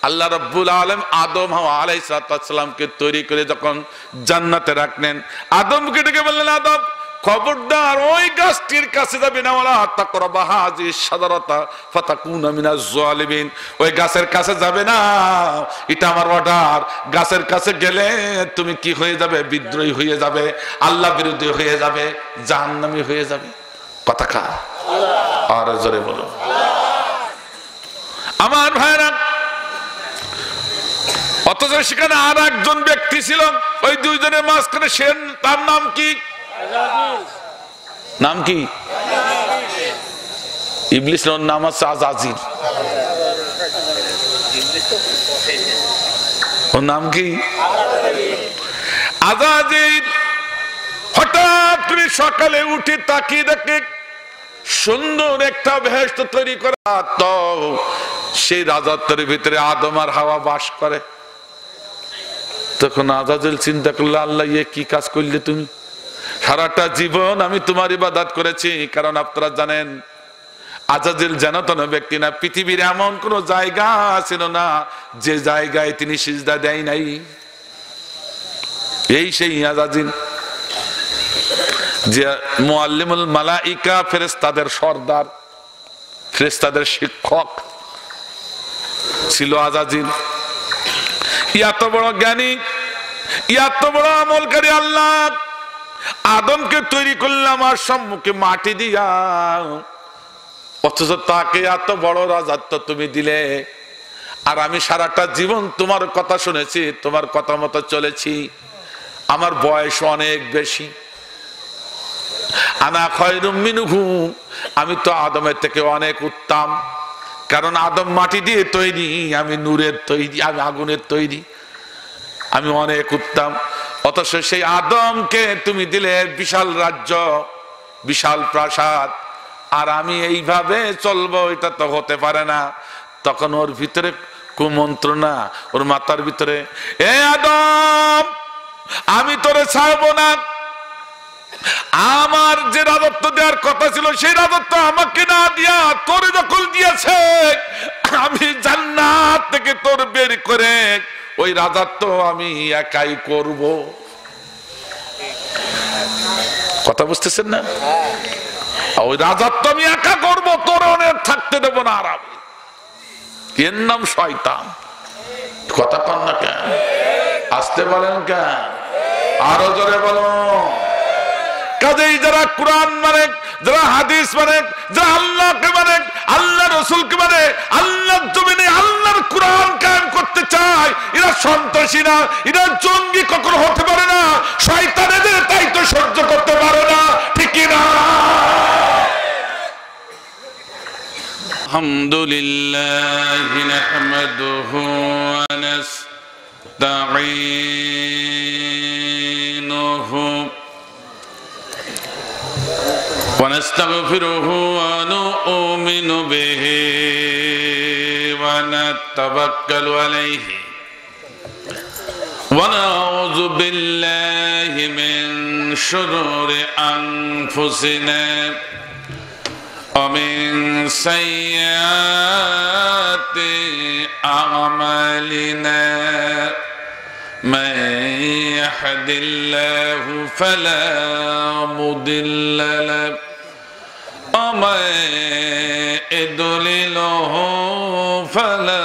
আল্লাহ রাব্বুল আলামিন আদম হাওয়া আলাইহিস সালামকে তৈরি করে যখন জান্নাতে রাখলেন, আদমকে ডেকে বললেন, আদম খবরদার ওই গাছটির কাছে যাবে না, ওয়ালা তাকরাবা হাযিহিশ শাজারাতা ফাতাকুনা মিনাজ জালিমিন, ওই গাছের কাছে যাবে না, এটা আমার অর্ডার। গাছের কাছে গেলে তুমি কি হয়ে যাবে? বিদ্রোহী হয়ে যাবে, আল্লাহ বিরোধী হয়ে যাবে, জাহান্নামী হয়ে যাবে। কথা কা আর জোরে বলো। আমার ভাইরা, অথচ সেখানে আর একজন ব্যক্তি ছিল ওই দুইজনের মাঝখানে, সে তার নাম কি? নাম কি? ইবলিস। ওর নাম আছে আজাজিল। ওর নাম কি? আজাজিল। হঠাৎ করে সকালে উঠে তাকিয়ে দেখে সুন্দর একটা বেহেশত তৈরি করা, তো সেই রাজত্বের ভিতরে আদম আর হাওয়া বাস করে। তখন আজাজিল চিন্তা করলো, আল্লাহ ইয়ে কি কাজ করলে তুমি? সারাটা জীবন আমি তোমার ইবাদত করেছি, কারণ আপনারা জানেন আজাজিল যেন তেন ব্যক্তি না, পৃথিবীর এমন কোন জায়গা ছিল না যে জায়গায় তিনি সিজদা দেয় নাই। এই সেই আজাজিল যে মুআল্লিমুল মালাইকা, ফেরেশতাদের সর্দার, ফেরেশতাদের শিক্ষক ছিল আজাজিল। এত বড় জ্ঞানী, এত বড় আমলকারী আল্লাহ আদমকে তৈরি করলাম আর সম্মুখে মাটি দিয়া, অথচ তাকে এত বড় রাজত্ব তুমি দিলে, আর আমি সারাটা জীবন তোমার কথা শুনেছি, তোমার কথা মতো চলেছি, আমার বয়স অনেক বেশি। আনা খায়রুম মিনহু, আমি তো আদমের থেকে অনেক উত্তম, কারণ আদম মাটি দিয়ে তৈরি, আমি নূরের তৈরি, আমি আগুনের তৈরি, আমি অনেক উত্তম। অথচ সেই আদমকে তুমি দিলে বিশাল রাজ্য, বিশাল প্রাসাদ, আর আমি এইভাবে চলবো, এটা তো হতে পারে না। তখন ওর ভিতরে কুমন্ত্রণা, ওর মাথার ভিতরে, এ আদম, আমি তোরে ছাড়বো না, আমার যে রাজত্ব দেওয়ার কথা ছিল সেই রাজত্ব আমাকে না দিয়া তোরে দখল দিয়েছে, আমি জান্নাত থেকে তোর বের করে ওই রাজত্ব আমি একাই করব। কথা বুঝতেছেন না? ওই রাজত্ব আমি একা করব, তোর অনেক থাকতে দেব না। আর আমি, এর নাম শয়তান। কথা পান না কেন? আসতে বলেন কেন? আরো জোরে বলো। কাজেই যারা কুরআন মানে, যারা হাদিস মানে, যারা আল্লাহকে মানে, আল্লাহ রাসূলকে মানে, আল্লাহর জমিনে আল্লাহর কুরআন কায়েম করতে চায়, এরা সন্ত্রাসী না, এরা জঙ্গি কখনো হতে পারে না। শয়তান এদের তাই তো সহ্য করতে পারে না, ঠিক কি না? আলহামদুলিল্লাহি নাহমাদুহু ওয়া নাস্তাঈনুহু ونستغفره ونؤمن به ونتوكل عليه ونعوذ بالله من شرور أنفسنا ومن سيئات أعمالنا من يهد الله فلا مضل له ومن يضلله فلا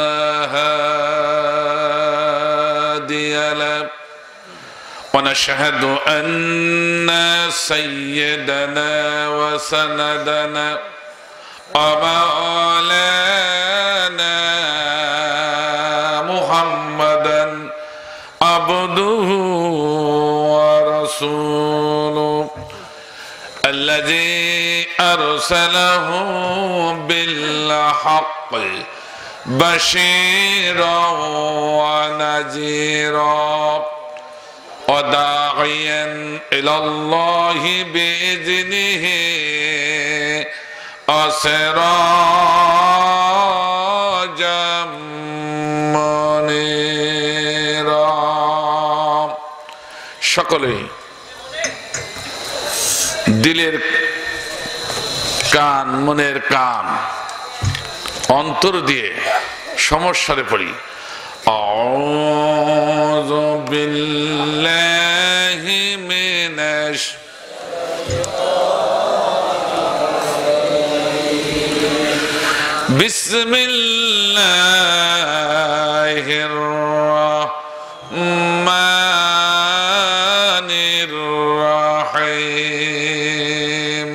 هادي له ونشهد أن سيدنا وسندنا ومولانا محمدا عبده ورسوله الذي أرسله بالحق بشيرا ونذيرا وداعيا إلى الله بإذنه وسراجا منيرا সকলে দিলের কান, মনের কান, অন্তর দিয়ে সমস্যারে পড়ি আউযু বিল্লাহি মিনাশ বিসমিল্লাহির রাহমানির রাহিম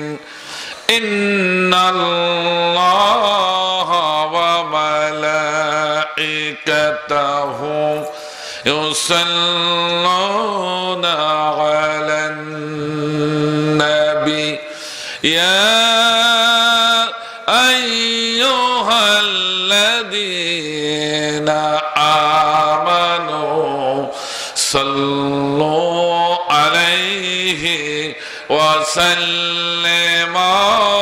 ইন্নাল্লাহা ওয়া মালাইকাতাহু ইউসাল্লুনা আলান নাবী ইয়া আইয়ুহাল্লাযীনা আমানু সাল্লু আলাইহি ওয়া সাল্লিমু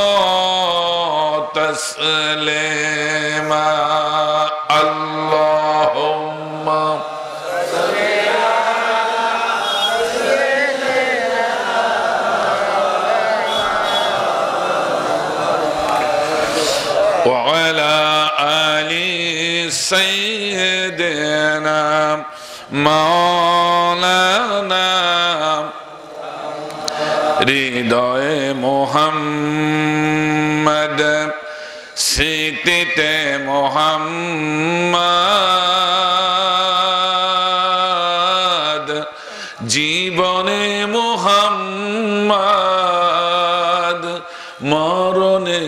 তাসলিমা আল্লাহুম্মা وعلى آل سيدنا مولانا হৃদয়ে মোহাম্মদ স্মৃতিতে মোহাম্মদ জীবনে মোহাম্মদ মরণে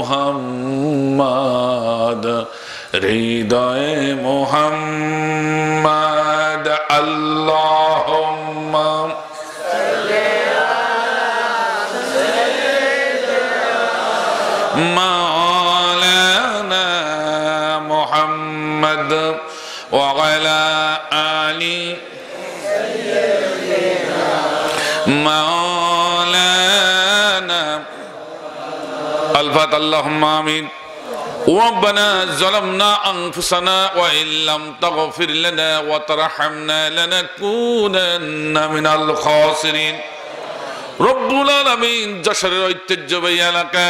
মোহাম্মদ হৃদয়ে মোহাম্মদ আল্লাহুম্মা মাওলানা মুহাম্মদ ওয়া আলা আলি মাওলানা আলফাত আল্লাহুম্মা আমিন ربنا ظلمنا أنفسنا وإن لم تغفر لنا وترحمنا لنكونن من الخاسرين রব্বুল আলামিন যশোরের ঐতিহ্যবাহী এলাকা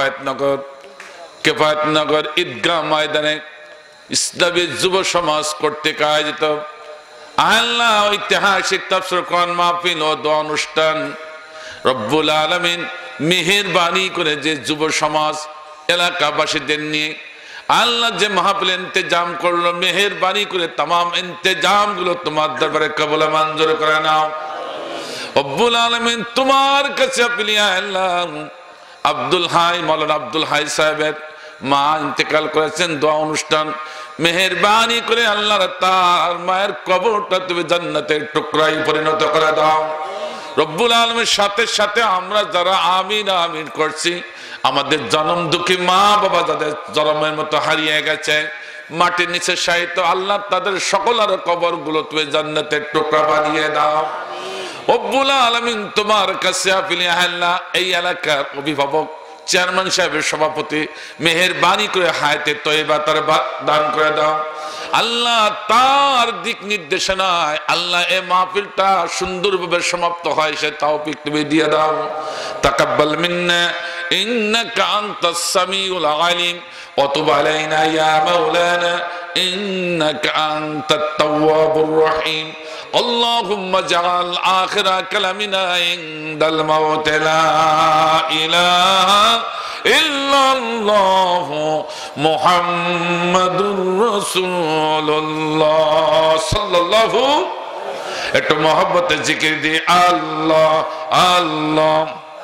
কেফায়েতনগর ঈদগাহ ময়দানে ইসলামী যুব সমাজ কর্তৃক আয়োজিত আল্লাহ ঐতিহাসিক তাফসীর কোরআন মাহফিল ও দোয়া অনুষ্ঠান রব্বুল আলামিন মেহেরবানি করে যে যুব সমাজ এলাকাবাসীদের নিয়ে আল্লাহ যে মাহফিল ইন্তেজাম করলো মেহেরবানি করে तमाम ইন্তেজাম গুলো তোমার দরবারে কবুল মঞ্জুর করে নাও রব্বুল আলামিন তোমার কাছে আপলিয়া আল্লাহ আব্দুল হাই মাওলানা আব্দুল হাই সাহেবের মা ইন্তেকাল করেছেন দোয়া অনুষ্ঠান মেহেরবানি করে আল্লাহ তার মায়ের কবরটা তুমি জান্নাতের টুকরায় পরিণত করে দাও রব্বুল আলামিনের সাথে সাথে আমরা যারা আমিন আমিন করছি আমাদের জনম দুঃখী মা বাবা যাদের জনমের মতো হারিয়ে গেছে মাটির নিচে শায়িত আল্লাহ তাদের সকলের কবরগুলো তুমি জান্নাতের টুকরা বানিয়ে দাও রব্বুল আলামিন তোমার কাছে আপলিয়া আল্লাহ এই এলাকার অভিভাবক চেয়ারম্যান সাহেবের সভাপতি মেহেরবানি করে হায়াতে তয়্যিবা তার দান করে দাও আল্লাহ তার দিক নির্দেশনায় আল্লাহ এই মাহফিলটা সুন্দরভাবে সমাপ্ত হয় সে তৌফিক তুমি দিয়ে দাও তাকাব্বাল মিন্না ইন্নাকা আনতাস সামিউল আলিম ওয়া তুব আলাইনা ইয়া মাওলানা ইন্নাকা আনতাত তাওয়াবুর রহিম اللهم اجعل آخر كلامنا عند الموت لا إله إلا الله محمد رسول الله صلى الله একটু মহব্বতে জিকির দি আল্লাহ আল্লাহ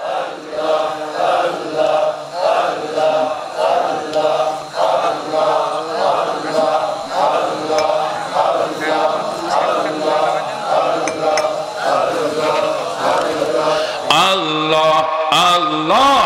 Allah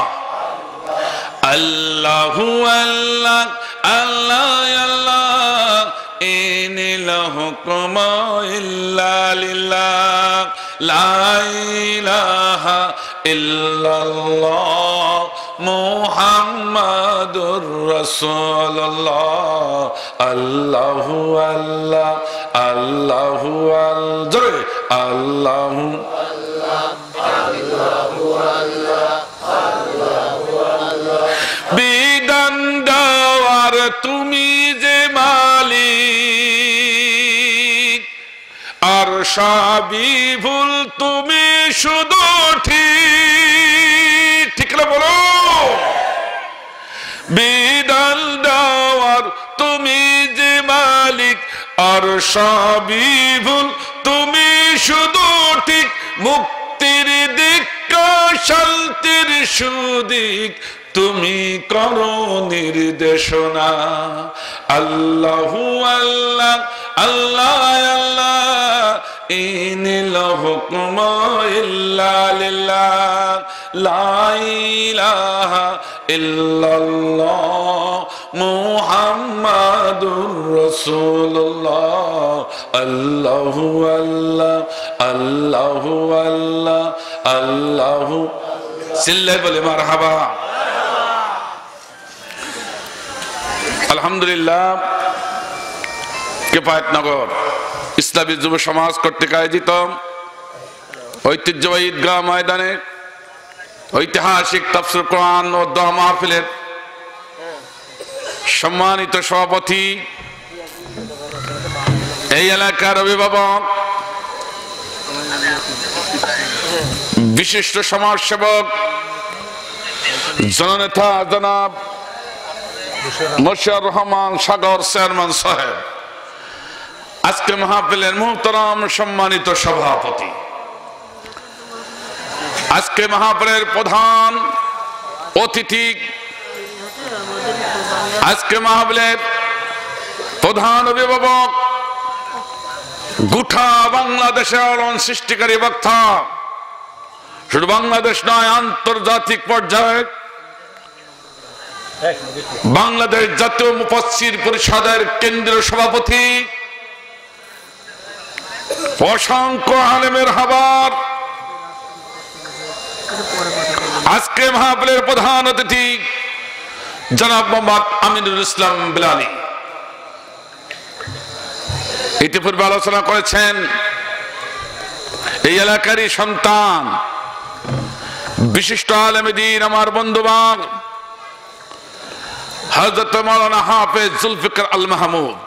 Allahu Allah Allah Allah inil hukmu illa lillah la ilaha illallah Muhammadur Rasulullah Allahu Allah Allahu Allah Allahu বিধান দেওয়ার তুমি যে মা সবই ভুল তুমি শুধু ঠিক, ঠিক না বলো? বিধান দেওয়ার তুমি যে মালিক, আর সবই ভুল তুমি শুধু ঠিক। মুক্তির দিক শান্তির সুদিক তুমি করো নির্দেশনা। আল্লাহু আল্লাহ আল্লাহ আল্লাহ ইনিল হুকম ইল্লা লিল্লাহ লা ইলাহা ইল্লাল্লাহ মুহাম্মাদুর রাসূলুল্লাহ। আল্লাহু আল্লাহ আল্লাহু আল্লাহ আল্লাহু চিল্লায় বলে মারহাবা। আলহামদুলিল্লাহ, কেফায়েতনগর ইসলামী যুব সমাজ কর্তৃক আয়োজিত ঐতিহ্যবাহী ঈদগাহ ময়দানে ঐতিহাসিক তাফসীর কোরআন ও দোয়া মাহফিলের সম্মানিত সভাপতি, এই এলাকার অভিভাবক, বিশিষ্ট সমাজসেবক জননেতা জনাব মশিউর রহমান সাগর চেয়ারম্যান সাহেব, আজকে মাহফিলের মুহতারাম সম্মানিত সভাপতি, আজকে মাহফিলের প্রধান অতিথি, আজকে মাহফিলের প্রধান অভিভাবক, গোটা বাংলাদেশের আলোড়ন সৃষ্টিকারী বক্তা, শুধু বাংলাদেশ নয় আন্তর্জাতিক পর্যায়ে বাংলাদেশ জাতীয় মুফাসসির পরিষদের কেন্দ্রীয় সভাপতি, অসংখ্য আলেমের হাবার, আজকে মাহফিলের প্রধান অতিথি জনাব মোহাম্মদ আমিনুল ইসলাম বিলালী। ইতিপূর্বে আলোচনা করেছেন এই এলাকারই সন্তান, বিশিষ্ট আলেমে দ্বীন, আমার বন্ধুবান হযরত মাওলানা হাফেজ জুলফিকার আল মাহমুদ।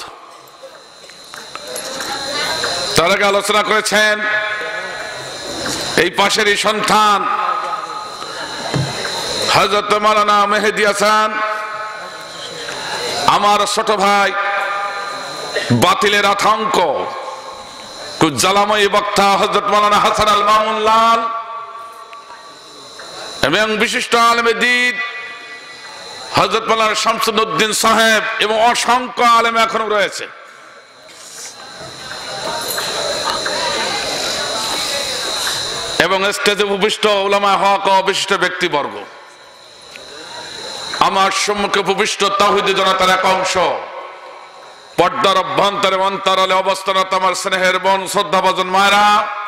তার আগে আলোচনা করেছেন এই পাশেরই সন্তান হযরত মাওলানা মেহেদী হাসান, আমার ছোট ভাই, বাতিলের আতঙ্ক জ্বালাময়ী বক্তা হযরত মাওলানা হাসান আল মামুন লাল, এবং বিশিষ্ট আলেমে দ্বীন হযরত মাওলানা শামসুদ্দিন সাহেব, এবং অসংখ্য আলেম এখনো রয়েছে। এবং স্টেজে উপবিষ্ট উলামায়ে হক ও বিশিষ্ট ব্যক্তিবর্গ, আমার সম্মুখে উপবিষ্ট তাওহীদি জনতার এক অংশ, পর্দার অভ্যন্তরে অন্তরালে অবস্থানত আমার স্নেহের বোন, শ্রদ্ধাভাজন মায়েরা,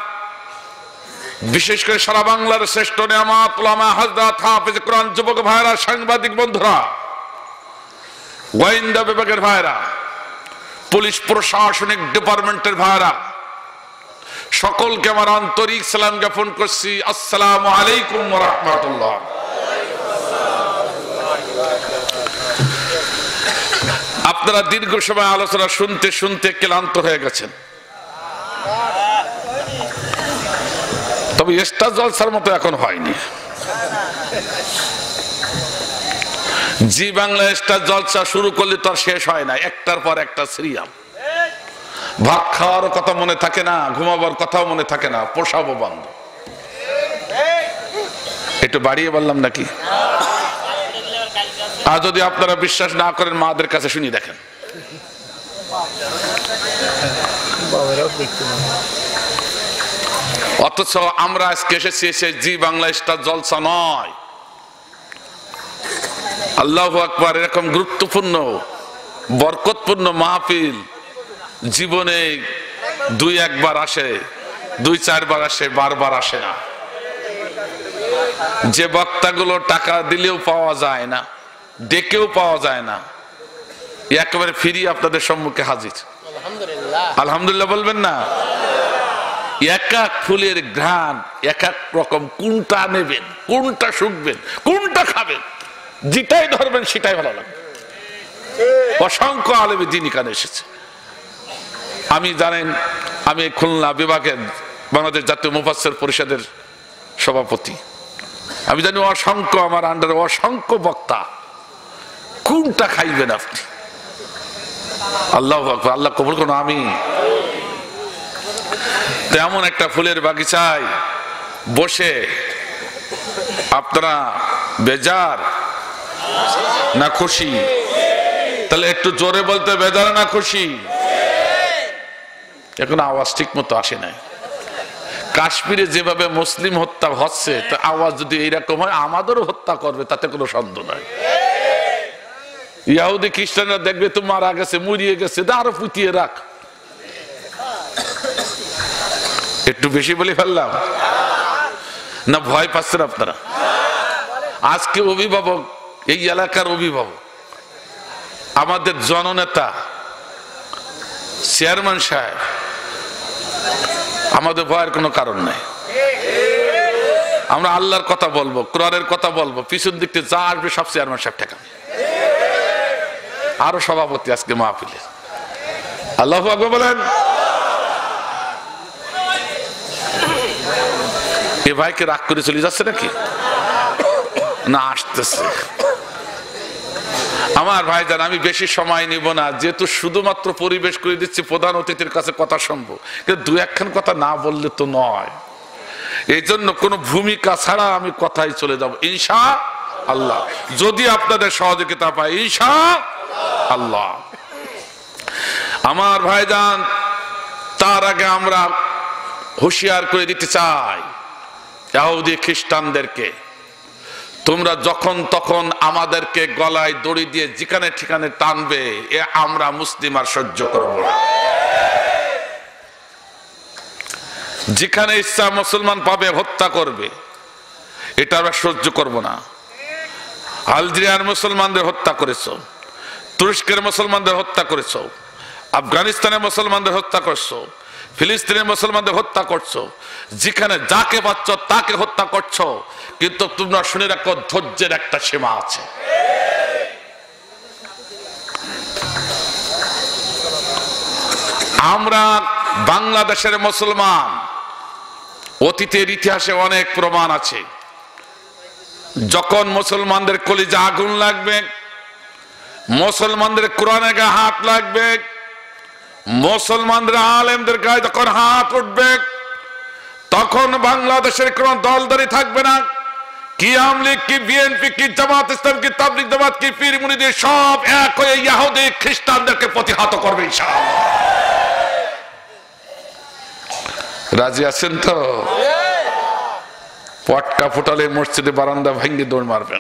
বিশেষ করে সারা বাংলার শ্রেষ্ঠ নেয়ামত উলামা হযরত হাফেজ কোরআন যুবক ভাইরা, সাংবাদিক বন্ধুরা, গোয়েন্দা বিভাগের ভাইরা, পুলিশ প্রশাসনিক ডিপার্টমেন্টের ভাইরা, সকলকে আমার আন্তরিক সালাম জ্ঞাপন করছি। আসসালামু আলাইকুম ওয়া রাহমাতুল্লাহ। আপনারা দীর্ঘ সময় আলোচনা শুনতে শুনতে ক্লান্ত হয়ে গেছেন, তবে স্টার জলসার মতো এখন হয়নি। জি বাংলা স্টার জলসা শুরু করলে তো আর শেষ হয় না, একটার পর একটা সিরিয়াল। ভাত খাওয়ারও কথা মনে থাকে না, ঘুমাবার কথাও মনে থাকে না, পোষাবো বন্ধ। একটু বাড়িয়ে বললাম নাকি? আর যদি আপনারা বিশ্বাস না করেন, মাদের কাছে শুনি দেখেন। অথচ আমরা আজকে এসেছি এসে জি বাংলা স্টার জলসা নয়। আল্লাহু আকবার, এরকম গুরুত্বপূর্ণ বরকতপূর্ণ মাহফিল জীবনে দুই একবার আসে, দুই চারবার আসে, বারবার আসে না। যে বক্তাগুলো টাকা দিলেও পাওয়া যায় না, ডেকেও পাওয়া যায় না, একেবারে ফ্রি আপনাদের সম্মুখে হাজির। আলহামদুলিল্লাহ বলবেন না? এক এক ফুলের ঘ্রাণ এক এক রকম, কোনটা নেবেন, কোনটা শুকবেন, কোনটা খাবেন, যেটাই ধরবেন সেটাই ভালো লাগবে। অসংখ্য আলেমে দ্বীন এখানে এসেছে। আমি জানেন আমি খুলনা বিভাগের বাংলাদেশ জাতীয় মুফাসসির পরিষদের সভাপতি। আমি জানি অসংখ্য আমার আন্ডারে অসংখ্য বক্তা, কোনটা খাইবেন আপনি? আল্লাহু আকবার, আল্লাহ কবুল করুন, আমিন। তেমন একটা ফুলের বাগিচায় বসে আপনারা বেজার না খুশি? তাহলে একটু জোরে বলতে, বেজার না খুশি? এখন আওয়াজ ঠিক মতো আসে নাই। কাশ্মীরে যেভাবে মুসলিম হত্যা হচ্ছে, তো আওয়াজ যদি এইরকম হয় আমাদেরও হত্যা করবে, তাতে কোনো সন্দেহ নাই। ইহুদি খ্রিস্টানরা দেখবে তো মারা গেছে, মরিয়ে গেছে, আরো পুঁতিয়ে রাখ। একটু বেশি বলে ফেললাম না? ভয় পাচ্ছেন আপনারা? আজকে অভিভাবক, এই এলাকার অভিভাবক, আমাদের জননেতা চেয়ারম্যান সাহেব, আমাদের ভয়ের কোনো কারণ নাই। আমরা আল্লাহর কথা বলবো, কোরআনের কথা বলবো, পিছন দিক থেকে যা আসবে সব চেয়ারম্যান সাহেব ঠেকাবে। আরো সভাপতি আজকে মাহফিলে, আল্লাহু আকবার বলেন। এ ভাইকে রাগ করে চলে যাচ্ছে নাকি না আসতেছে? আমার ভাইজান, আমি বেশি সময় নিব না, যেহেতু শুধুমাত্র পরিবেশ করে দিচ্ছি, প্রধান অতিথির কাছে কথা শুনবো, কিন্তু দু একখান কথা না বললে তো নয়। এই জন্য কোনো ভূমিকা ছাড়া আমি কথাই চলে যাব ইনশাআল্লাহ, যদি আপনাদের সহযোগিতা পাই ইনশাআল্লাহ। আমার ভাইজান, তার আগে আমরা হুঁশিয়ার করে দিতে চাই ইহুদি খ্রিস্টানদেরকে, তোমরা যখন তখন আমাদেরকে গলায় দড়ি দিয়ে যেখানে ঠিকানে টানবে, এ আমরা মুসলিম আর সহ্য করব না। যেখানে ইচ্ছা মুসলমান পাবে হত্যা করবে, এটা আমরা সহ্য করব না। আলজেরিয়ার মুসলমানদের হত্যা করেছো, তুরস্কের মুসলমানদের হত্যা করেছো, আফগানিস্তানের মুসলমানদের হত্যা করছো, ফিলিস্তিনের মুসলমানদের হত্যা করছো, যেখানে যাকে পাচ্ছ তাকে হত্যা করছো, কিন্তু তোমরা শুনে রাখো, ধৈর্যের একটা সীমা আছে। আমরা বাংলাদেশের মুসলমান, অতীতের ইতিহাসে অনেক প্রমাণ আছে, যখন মুসলমানদের কলিজা আগুন লাগবে, মুসলমানদের কোরআনে গায়ে হাত লাগবে, মুসলমানদের আলেমদের গায়ে যখন হাত উঠবে, তখন বাংলাদেশের কোন দলদারি থাকবে না। কি আওয়ামী লীগ, কি বিএনপি, কি জামাত ইসলাম, কি তাবলীগ জামাত, কি পীর মুরিদ, সব এক হয়ে ইহুদি খ্রিস্টানদেরকে প্রতিহত করবে ইনশাআল্লাহ। রাজি আছেন তো? পটকা ফুটালে মসজিদে বারান্দা ভেঙে দৌড় মারবেন।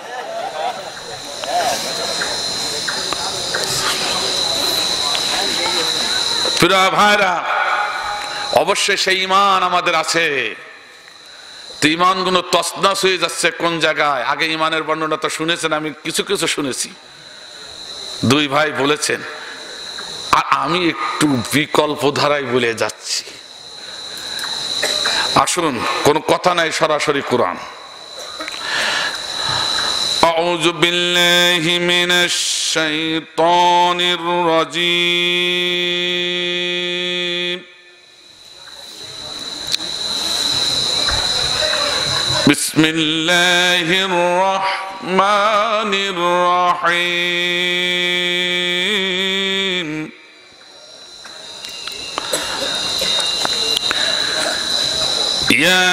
প্রিয় ভাইরা, অবশ্যই সেই ঈমান আমাদের আছে। তো ঈমান গুলো তছনছ হয়ে যাচ্ছে কোন জায়গায়? আগে ঈমানের বর্ণনা তো শুনেছেন, আমি কিছু কিছু শুনেছি, দুই ভাই বলেছেন, আর আমি একটু বিকল্প ধারায় বলে যাচ্ছি। আসুন, কোন কথা নাই, সরাসরি কোরআন। আউযু বিল্লাহি মিনাশ শাইতানির রাজীম। বিসমিল্লাহির রহমানির রহিম। ইয়া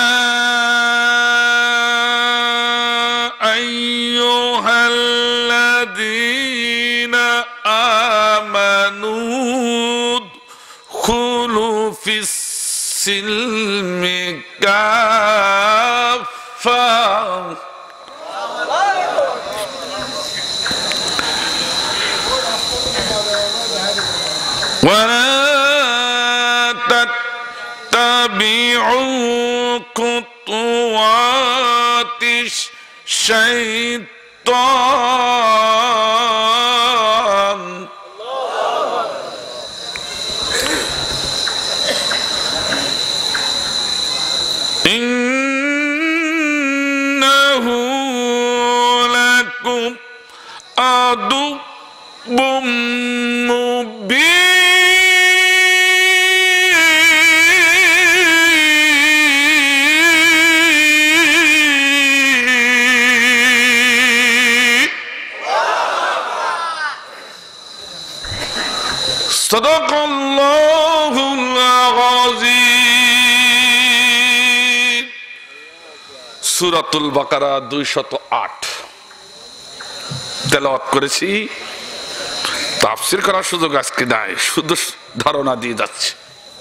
আইয়ুহাল্লাযীনা আমানু দুখুলু ফিস-সিলমি কাফা ওয়ালা তাত্তাবিউ খুতুওয়াতিশ শাইতান ইন্নাহু লাকুম আদুব্বুম মুবিন। সাদাকাল্লাহুল আযীম। সূরাতুল বাকারা 208 তেলাওয়াত করেছি। তাফসীর করার সুযোগ আজকে নাই, শুধু ধারণা দিয়ে যাচ্ছে।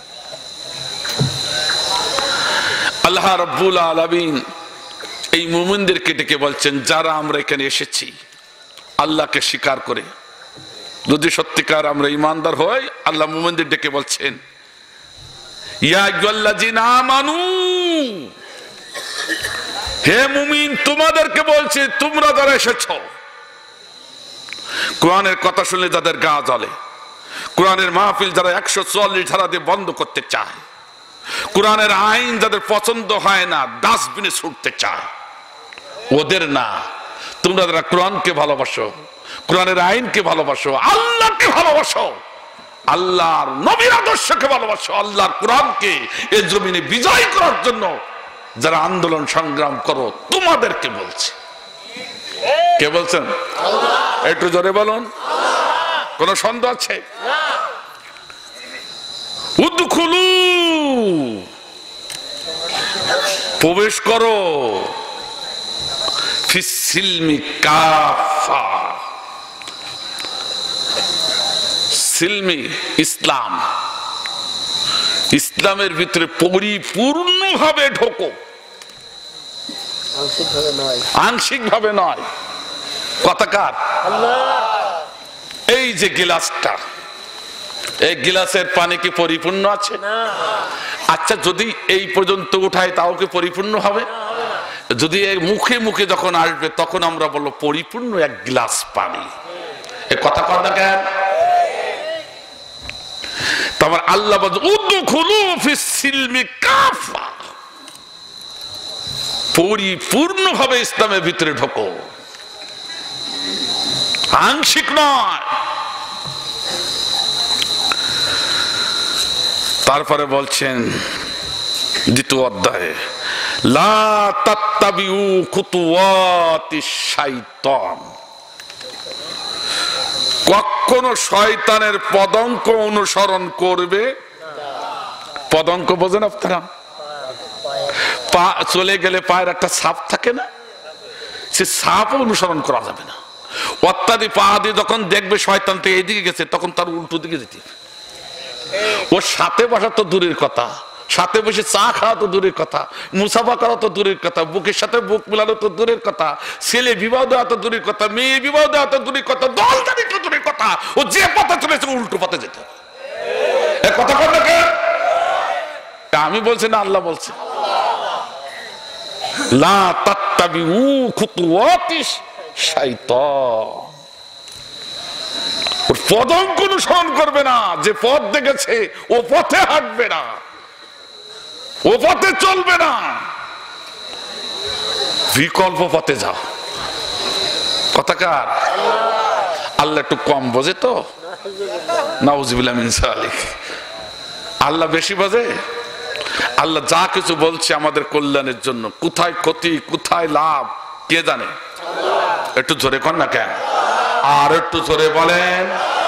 আল্লাহ রাব্বুল আলামিন এই মুমিনদেরকে ডেকে বলছেন, যারা আমরা এখানে এসেছি আল্লাহকে স্বীকার করে, যদি সত্যিকার আমরা ঈমানদার হই, আল্লাহ মুমিনদের ডেকে বলছেন, ইয়া আইয়ুহাল্লাযীনা আমানু, হে মুমিন তোমাদেরকে বলছি, তোমরা যারা এসেছো, কোরআনের কথা শুনলে যাদের গা জ্বলে, কোরআনের মাহফিল যারা 144 ধারা দিয়ে বন্ধ করতে চায়, কোরআনের আইন যাদের পছন্দ হয় না ডাস্টবিনে ছুটতে চায়, ওদের না, তোমরা যারা কোরআনকে ভালোবাসো, কোরআনের আইনকে ভালোবাসো, আল্লাহকে ভালোবাসো, আল্লাহর নবীর আদর্শকে ভালোবাসো, আল্লাহর কোরআনকে এই জমিনে বিজয় করার জন্য যারা আন্দোলন সংগ্রাম করো, তোমাদেরকে বলছি। কে বলছেন? একটু জোরে বলুন। কোন সন্দেহ আছে? উদখুলু, প্রবেশ করো, ফিসসিলমি কাফা, সিলমি ইসলাম, ইসলামের ভিতরে পরিপূর্ণভাবে ঢোকো, আংশিক ভাবে নয়। কথাকার এই যে গিলাসটা, এই গিলাসের পানি কি পরিপূর্ণ আছে? আচ্ছা, যদি এই পর্যন্ত উঠায় তাও কি পরিপূর্ণ হবে? যদি এই মুখে মুখে যখন আসবে তখন আমরা বলবো পরিপূর্ণ এক গ্লাস পানি। এ কথা কর না কেন? তোমার আল্লাহ বলছে উদখুলু ফিস সিলমি কাফা, পরিপূর্ণভাবে ইসলামের ভিতরে ঢোকো, আংশিক নয়। তারপরে বলছেন দ্বিতীয় অধ্যায়ে, লা তাত্তাবিউ খুতুওয়াতিশ শাইতান, কখনো শয়তানের পদঙ্ক অনুসরণ করবে। পদঙ্ক বোঝেন আপনারা? পা চলে গেলে পায়ের একটা ছাপ থাকে না, সে ছাপ অনুসরণ করা যাবে না। অত্যাদি পা দিয়ে যখন দেখবে শয়তান তো এইদিকে গেছে, তখন তার উল্টো দিকে যেতে। ওর সাথে বসা তো দূরের কথা, সাথে বসে চা খাওয়া তো দূরের কথা, মুসাফা করা তো দূরের কথা, বুকের সাথে বুক মিলানো তো দূরের কথা, ছেলে বিবাহ দেওয়া তো দূরের কথা, মেয়ে বিবাহ দেওয়া তো দূরের কথা, দলদারি তো দূরের কথা, ও যে পথে চলেছে উল্টো পথে যেতে হবে। কথা বল না কেন? আমি বলছি না, আল্লাহ বলছে লা তাত্তাবিউ খুতুওয়াতিশ শাইতান, ওর পদঙ্ক অনুসরণ করবে না। যে পথ দেখেছে ও পথে হাঁটবে না, ও পথে চলবে না, বিকল্প পথে যাও। কথাকার আল্লাহ একটু কম বোঝে তো, নাউজুবিল্লাহ মিন যালিক। আল্লাহ বেশি বোঝে। আল্লাহ যা কিছু বলছে আমাদের কল্যাণের জন্য, কোথায় ক্ষতি কোথায় লাভ কে জানে? একটু জোরে কর না কেন? আর একটু জোরে বলেন।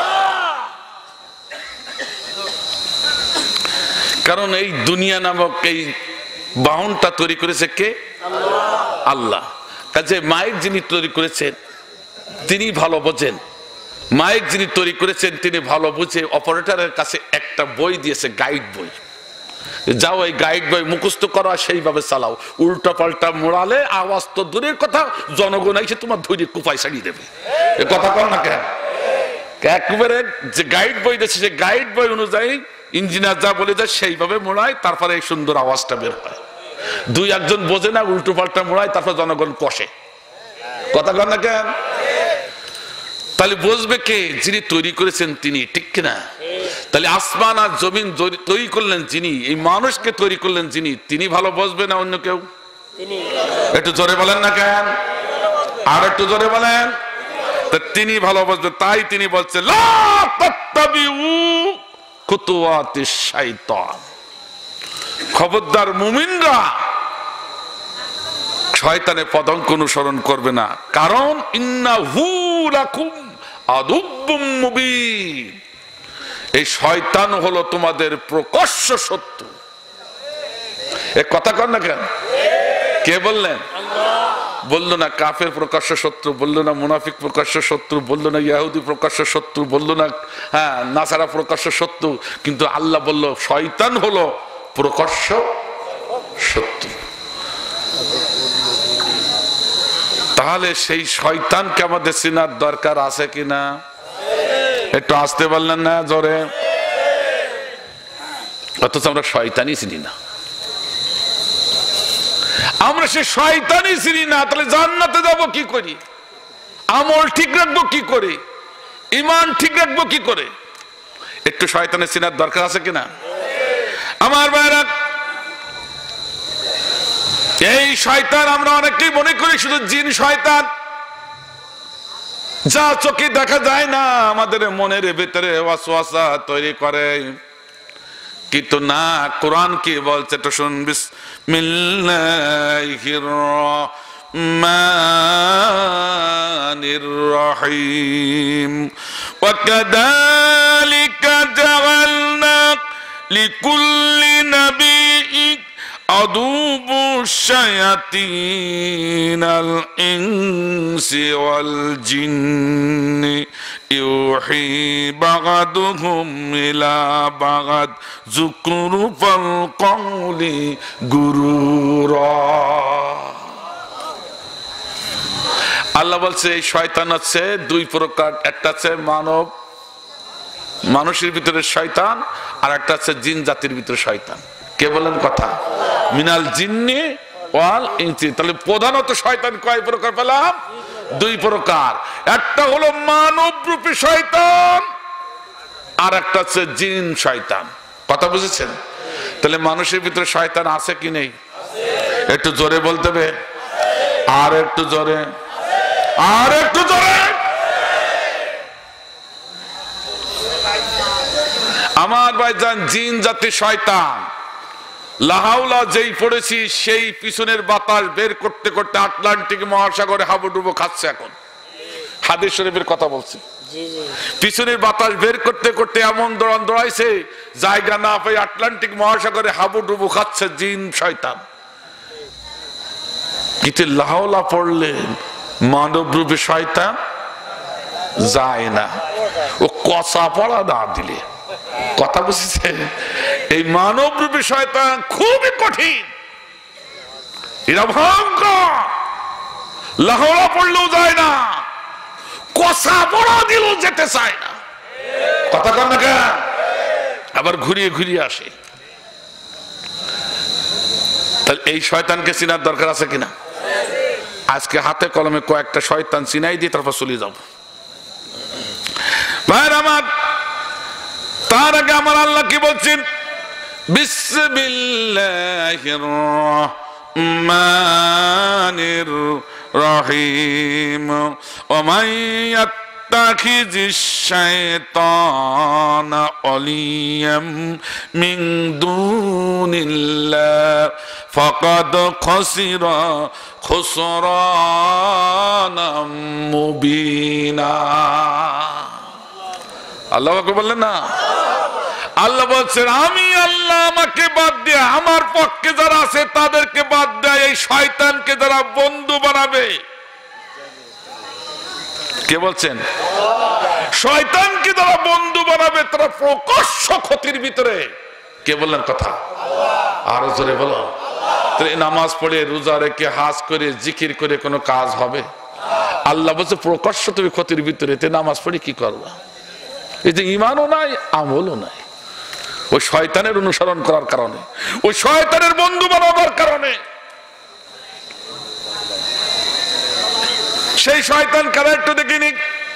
কারণ এই দুনিয়া নামক এই বাহনটা তৈরি করেছে কে? আল্লাহ। কাজে মাইক যিনি তৈরি করেছেন তিনি ভালো বোঝেন, মাইক যিনি তৈরি করেছেন তিনি ভালো বুঝে অপারেটরের কাছে একটা বই দিয়েছে, গাইড বই। যাও এই গাইড বই মুখস্থ করো, সেইভাবে চালাও। উল্টা পাল্টা মোড়ালে আওয়াজ তো দূরের কথা, জনগণ এসে তোমার ধৈর্য কুপাই ছাড়িয়ে দেবে। এ কথা কর না কেন? একবারে যে গাইড বই দিয়েছে সে গাইড বই অনুযায়ী ইঞ্জিনিয়ার যা বলে যায় সেইভাবে মোড়ায়, তারপরে এই সুন্দর আওয়াজটা বের হয়। দুই একজন বোঝে না, উল্টো পাল্টা মোড়ায়, তারপর জনগণ কষে। কথা কর না কেন? তাহলে বুঝবে কে? যিনি তৈরি করেছেন তিনি, ঠিক কিনা? তাহলে আসমান আর জমিন তৈরি করলেন যিনি, এই মানুষকে তৈরি করলেন যিনি, তিনি ভালো বুঝবে না অন্য কেউ? একটু জোরে বলেন না কেন? আর একটু জোরে বলেন। তিনি ভালো বুঝবে, তাই তিনি বলছেন লা তাত্তাবিউ খুতুওয়াতিশ শাইতান, খবরদার মুমিনরা শয়তানের পদঙ্ক অনুসরণ করবে না। কারণ ইন্নাহু লাকুম আদুব্বুম মুবিন, এই শয়তান হলো তোমাদের প্রকাশ্য শত্রু। এ কথা কর না কেন? কে বললেন? বললো না কাফের প্রকাশ্য শত্রু, বললো না মুনাফিক প্রকাশ্য শত্রু, বললো না ইহুদি প্রকাশ্য শত্রু, বললো না নাসারা প্রকাশ্য শত্রু, কিন্তু আল্লাহ বলল শয়তান হলো প্রকাশ্য শত্রু। তাহলে সেই শয়তানকে আমাদের চিনার দরকার আছে কিনা? একটু আসতে পারলেন না জোরে? অথচ আমরা শয়তানই চিনি না। আমরা সে শয়তানই চিনি না, তাহলে জান্নাতে যাব কি করি? আমল ঠিক রাখবো কি করে? ঈমান ঠিক রাখবো কি করে? একটু শয়তানের চিনার দরকার আছে কিনা? আমার ভাইরা, এই শয়তান আমরা অনেকেই মনে করি শুধু জিন শয়তান, যা চোখে দেখা যায় না, আমাদের মনের ভিতরে ওয়াসওয়াসা তৈরি করে। কিন্তু না, কোরআন কি বলছে তো শুন। বিসমিল্লাহির রহমানির রহিম। ওয়া কাযালিকা জাআলনা লিকুল্লি নাবিয়্যিন আদুবু শায়াতিনাল ইনসি ওয়াল জিন্নি ইউহি বাগাদুহুম ইলা বাগাদ যুকরুফাল কওলি গুরুরা। আল্লাহ বলছে এই শয়তান হচ্ছে দুই প্রকার, একটা হচ্ছে মানুষের ভিতরে শয়তান, আর একটা হচ্ছে জিন জাতির ভিতরে শয়তান। কে বলেন কথা? মিনাল জিন্নি ওয়াল ইনসি। তাহলে প্রধানত শয়তান কয় প্রকার পেলাম? দুই প্রকার। একটা হলো মানব রূপী শয়তান, আর একটা হচ্ছে জিন শয়তান। কথা বুঝেছেন? তাহলে মানুষের ভিতরে শয়তান আছে কি নেই? একটু জোরে বলতে হবে, আর একটু জোরে, আর একটু জোরে। আমার ভাইজান, জিন জাতি শয়তান লাহাউলা যেই পড়েছি, সেই পিছনের বাতাস বের করতে করতে আটলান্টিক মহাসাগরে হাবুডুবু খাচ্ছে। এখন হাদিস শরীফের কথা বলছি, পিছনের বাতাস বের করতে করতে এমন দৌড়াইছে, জায়গা না পেয়ে আটলান্টিক মহাসাগরে হাবুডুবু খাচ্ছে জিন শয়তান। কিন্তু লাহাউলা পড়লে মানবরূপী শয়তান যায় না, ও কষা পড়া না দিলে। কথা বুঝেছে? এই মানব রূপী শয়তান খুবই কঠিন, এরা ভয়ঙ্কর। লাহোরা পড়লেও যায় না, কষা পড়া দিলেও যেতে চায় না। কথা কন না কেন? আবার ঘুরিয়ে ঘুরিয়ে আসে। তাহলে এই শয়তানকে চিনার দরকার আছে কিনা? আজকে হাতে কলমে কয়েকটা শয়তান চিনাই দিয়ে তারপর চলে যাব। ভাইরা আমার, তার আগে আমার আল্লাহ কি বলছেন? বিসমিল্লাহির রহমানির রহিম। ওয়া মান ইয়াত্তাখিযিশ শাইতানা ওলিয়াম মিন দুনিল্লাহ ফাকাদ খাসিরা খুসরানাম মুবিনা। আল্লাহ বললেন না? আল্লাহ বলছেন আমি আল্লাহ, আমাকে বাদ দিয়ে, আমার পক্ষে যারা আছে তাদেরকে বাদ দেয়, এই শয়তানকে যারা বন্ধু বানাবে। কে বলছেন? শয়তানকে যারা বন্ধু বানাবে তারা প্রকাশ্য ক্ষতির ভিতরে। কে বললেন কথা? আরো জোরে বলো। নামাজ পড়ে, রোজা রেখে, হাজ করে, জিকির করে কোনো কাজ হবে? আল্লাহ বলছে প্রকাশ্য তুমি ক্ষতির ভিতরে, নামাজ পড়ে কি করবা? এই যে ইমানও নাই, আমলও নাই, ওই শয়তানের অনুসরণ করার কারণে, ওই শয়তানের বন্ধু বানাবার কারণে। সেই শয়তান কারা একটু দেখিনি।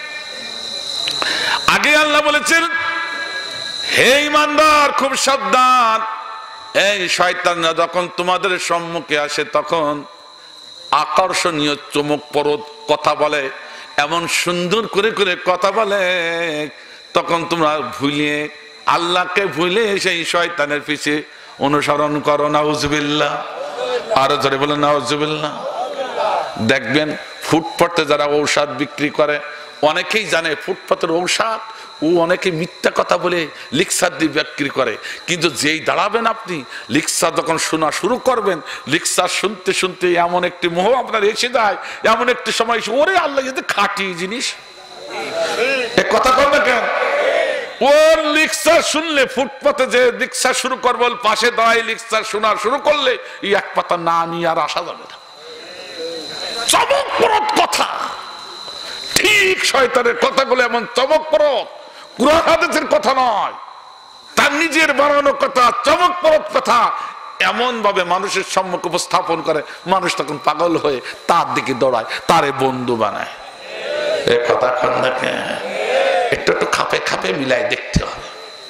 আগে আল্লাহ বলেছেন, হে ঈমানদার খুব সাবধান, এই শয়তানরা যখন তোমাদের সম্মুখে আসে তখন আকর্ষণীয় চমকপ্রদ কথা বলে, এমন সুন্দর করে করে কথা বলে, তখন তোমরা ভুলিয়ে, আল্লাহকে ভুলে সেই শয়তানের পিছে অনুসরণ করো। নাউজুবিল্লাহ। আরো জোরে বলেন নাউজুবিল্লাহ। দেখবেন ফুটপাতে যারা ঔষধ বিক্রি করে, অনেকেই জানে ফুটপাতের ঔষধ, ও অনেকে মিথ্যা কথা বলে লিকসার দিয়ে বিক্রি করে, কিন্তু যেই দাঁড়াবেন আপনি লিকসার যখন শোনা শুরু করবেন, লিকসার শুনতে শুনতে এমন একটি মোহ আপনার এসে যায়, এমন একটি সময় এসে ওরে আল্লাহ যদি খাঁটি জিনিস, এ কথা কর না কেন? ওর লিকসার শুনলে ফুটপাতে যে লিকসার শুরু করবো, পাশে দাঁড়াই লিকসার শোনা শুরু করলে এই এক পাতা না নিয়ে আর আসা যাবে না। চমকপ্রদ কথা, ঠিক শয়তানের কথাগুলো এমন চমকপ্রদ, কুরআন হাদিসের কথা নয়, তার নিজের বানানো কথা, চমকপ্রদ কথা এমন ভাবে মানুষের সম্মুখে উপস্থাপন করে, মানুষ তখন পাগল হয়ে তার দিকে দৌড়ায়, তারে বন্ধু বানায়। এ কথা খন্দাকে একটু একটু খাপে খাপে মিলাই দেখতে হবে।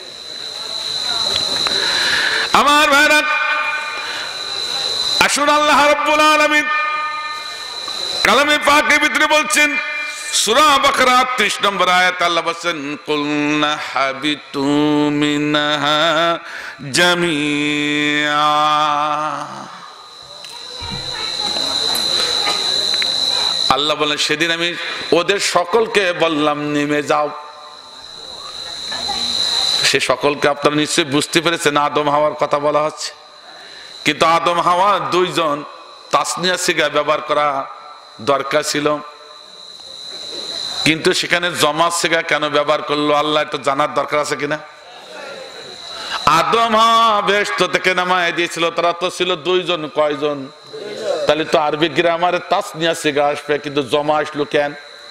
আমার ভাইরা আসুন, আল্লাহ রাব্বুল আলামিন কালামে পাকের ভিতরে বলছেন, সূরা বাকারা ৩০ নম্বর আয়াত, আল্লাহ বলেন কুলনা হাবিতু মিনহা জামিআ। আল্লাহ বলেন সেদিন আমি ওদের সকলকে বললাম নেমে যাও। সে সকলকে আপনারা নিশ্চয়ই বুঝতে পেরেছেন আদম হাওয়ার কথা বলা হচ্ছে, কিন্তু আদম হাওয়া দুইজন, তাসনিয়া সিগা ব্যবহার করা দরকার ছিল, কিন্তু সেখানে জমা সিগা কেন ব্যবহার করলো আল্লাহ এটা জানার দরকার আছে কিনা? আদম হাওয়া বেহেশত থেকে নামায় দিয়েছিল, তারা তো ছিল দুইজন, কয়জন? তাহলে তো আরবি গ্রামারে তাসনিয়া সিগা আসবে, কিন্তু জমা আসলো কেন?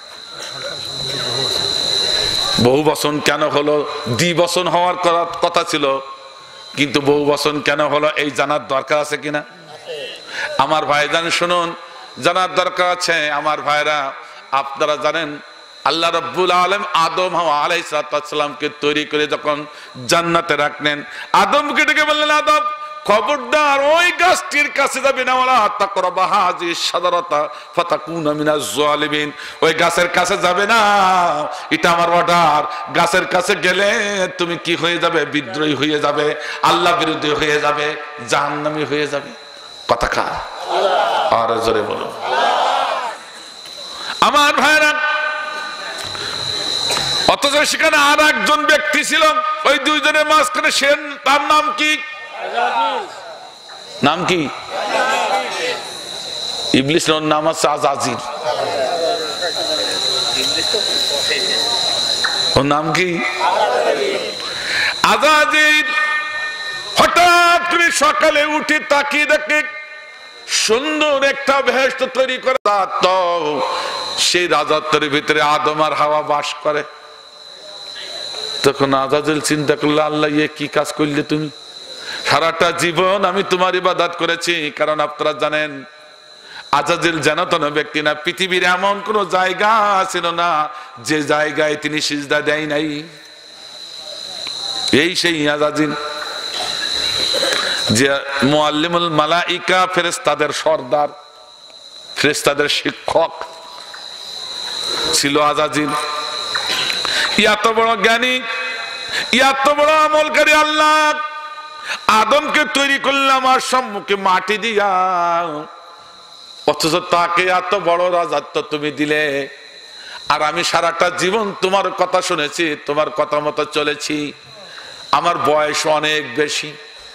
বহু বচন কেন হলো? দ্বিবচন হওয়ার কথা ছিল, কিন্তু বহু বচন কেন হলো এই জানার দরকার আছে কিনা? আমার ভাইজান শুনুন, জানার দরকার আছে। আমার ভাইরা আপনারা জানেন আল্লাহ রাব্বুল আলামিন আদম হাওয়া আলাইহিস সালামকে তৈরি করে যখন জান্নাতে রাখলেন, আদমকে ডেকে বললেন, আদম খবরদার ওই গাছটির কাছে যাবে না, ওয়ালা তাকরাবা হাযিহিশ শাজারাতা ফাতাকুনা মিনাজ জালিমিন। ওই গাছের কাছে যাবে না, এটা আমার অর্ডার। গাছের কাছে গেলে তুমি কি হয়ে যাবে? বিদ্রোহী হয়ে যাবে, আল্লাহ বিরোধী হয়ে যাবে, জাহান্নামী হয়ে যাবে। কথা কা আর জোরে বলো। আমার ভাইরা অথচ সেখানে আর একজন ব্যক্তি ছিল ওই দুইজনের মাঝখানে, সে তার নাম কি? নাম কি? ইবলিস। ওর নাম আছে আজাজিল। ওর নাম কি? আজাজিল। হঠাৎ করে সকালে উঠে তাকিয়ে দেখে সুন্দর একটা বেহেশত তৈরি করে, সেই রাজত্বের ভিতরে আদম আর হাওয়া বাস করে। তখন আজাজিল চিন্তা করলো, আল্লাহ ইয়ে কি কাজ করলে তুমি? সারাটা জীবন আমি তোমার ইবাদত করেছি, কারণ আপনারা জানেন আজাজিল জানাতন ব্যক্তি না, পৃথিবীর এমন কোন জায়গা ছিল না যে জায়গায় তিনি সিজদা দেয় নাই। এই সেই আজাজিল যে মুআল্লিমুল মালাইকা, ফেরেশতাদের সর্দার, ফেরেশতাদের শিক্ষক ছিল আজাজিল। এত বড় জ্ঞানী, এত বড় আমলকারী আল্লাহ আদমকে তৈরি করলাম আর সম্মুখে মাটি দিয়া, অথচ তাকে এত বড় রাজত্ব তুমি দিলে, আর আমি সারাটা জীবন তোমার কথা শুনেছি, তোমার কথা মতো চলেছি, আমার বয়স অনেক বেশি।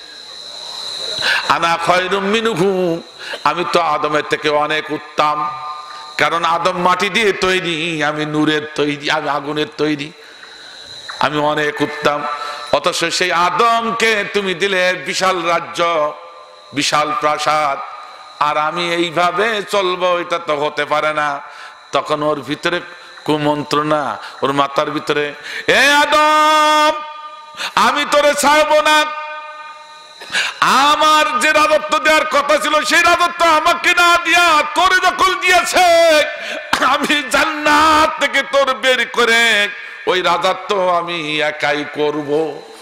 আনা খায়রুম মিনহু, আমি তো আদমের থেকে অনেক উত্তম, কারণ আদম মাটি দিয়ে তৈরি, আমি নূরের তৈরি, আমি আগুনের তৈরি, আমি অনেক উত্তম। অথচ সেই আদমকে তুমি দিলে বিশাল রাজ্য, বিশাল প্রাসাদ, আর আমি এইভাবে চলবো, এটা তো হতে পারে না। তখন ওর ভিতরে কুমন্ত্রণা, ওর মাথার ভিতরে, এ আদম আমি তোরে ছাড়বো না, আমার যে রাজত্ব দেওয়ার কথা ছিল সেই রাজত্ব আমাকে না দিয়া তোরে দখল দিয়েছে, আমি জান্নাত থেকে তোর বের করে ওই রাজত্ব আমি একাই করব।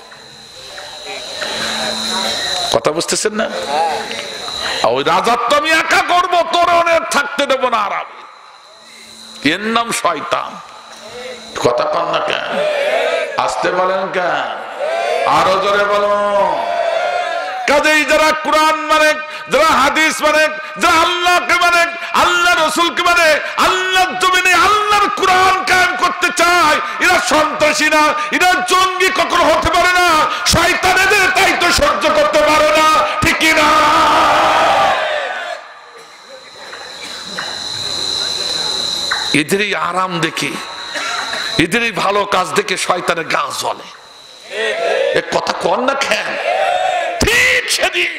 কথা বুঝতেছেন না? ওই রাজত্ব আমি একা করব, তোর অনেক থাকতে দেব না আরাম। এর নাম শয়তান। কথা পান না কেন? আসতে বলেন কেন? আরো জোরে বলো। কাজেই যারা কুরআন মানে, যারা হাদিস মানে, যারা আল্লাহকে মানে, আল্লাহ রাসূলকে মানে, আল্লাহর জমিনে আল্লাহর কুরআন কায়েম নয়, এরা সন্ত্রাসী না, এরা জঙ্গি কখনো হতে পারে না। শয়তান এদের তাই তো সহ্য করতে পারে না, ঠিক কি না? এদেরই আরাম দেখে, এদেরই ভালো কাজ দেখে শয়তানের গা জ্বলে। এ কথা কর না কেন? ঠিক সেদিন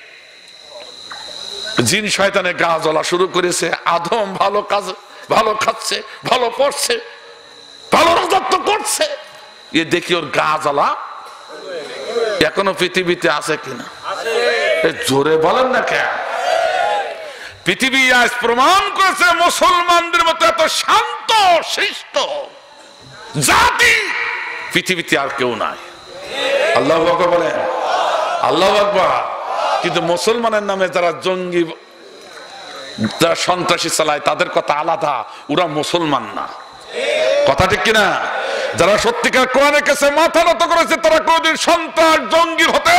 জিন শয়তানের গা জ্বলা শুরু করেছে। আদম ভালো কাজ, ভালো খাচ্ছে, ভালো পড়ছে, ভালো রাজত্ব করছে, এ দেখি ওর গা জ্বলা এখনো পৃথিবীতে আছে কিনা? জোরে বলেন না কেন? পৃথিবী আজ প্রমাণ করেছে মুসলমানদের মতো এত শান্ত শিষ্ট জাতি পৃথিবীতে আর কেউ নাই। আল্লাহু আকবার বলেন, আল্লাহু আকবার। কিন্তু মুসলমানের নামে যারা জঙ্গি, যারা সন্ত্রাসী চালায়, তাদের কথা আলাদা, ওরা মুসলমান না। কথা ঠিক কিনা? যারা সত্যিকার কোরআনের কাছে মাথা নত করেছে, তারা কোনদিন সন্ত্রাস জঙ্গি হতে।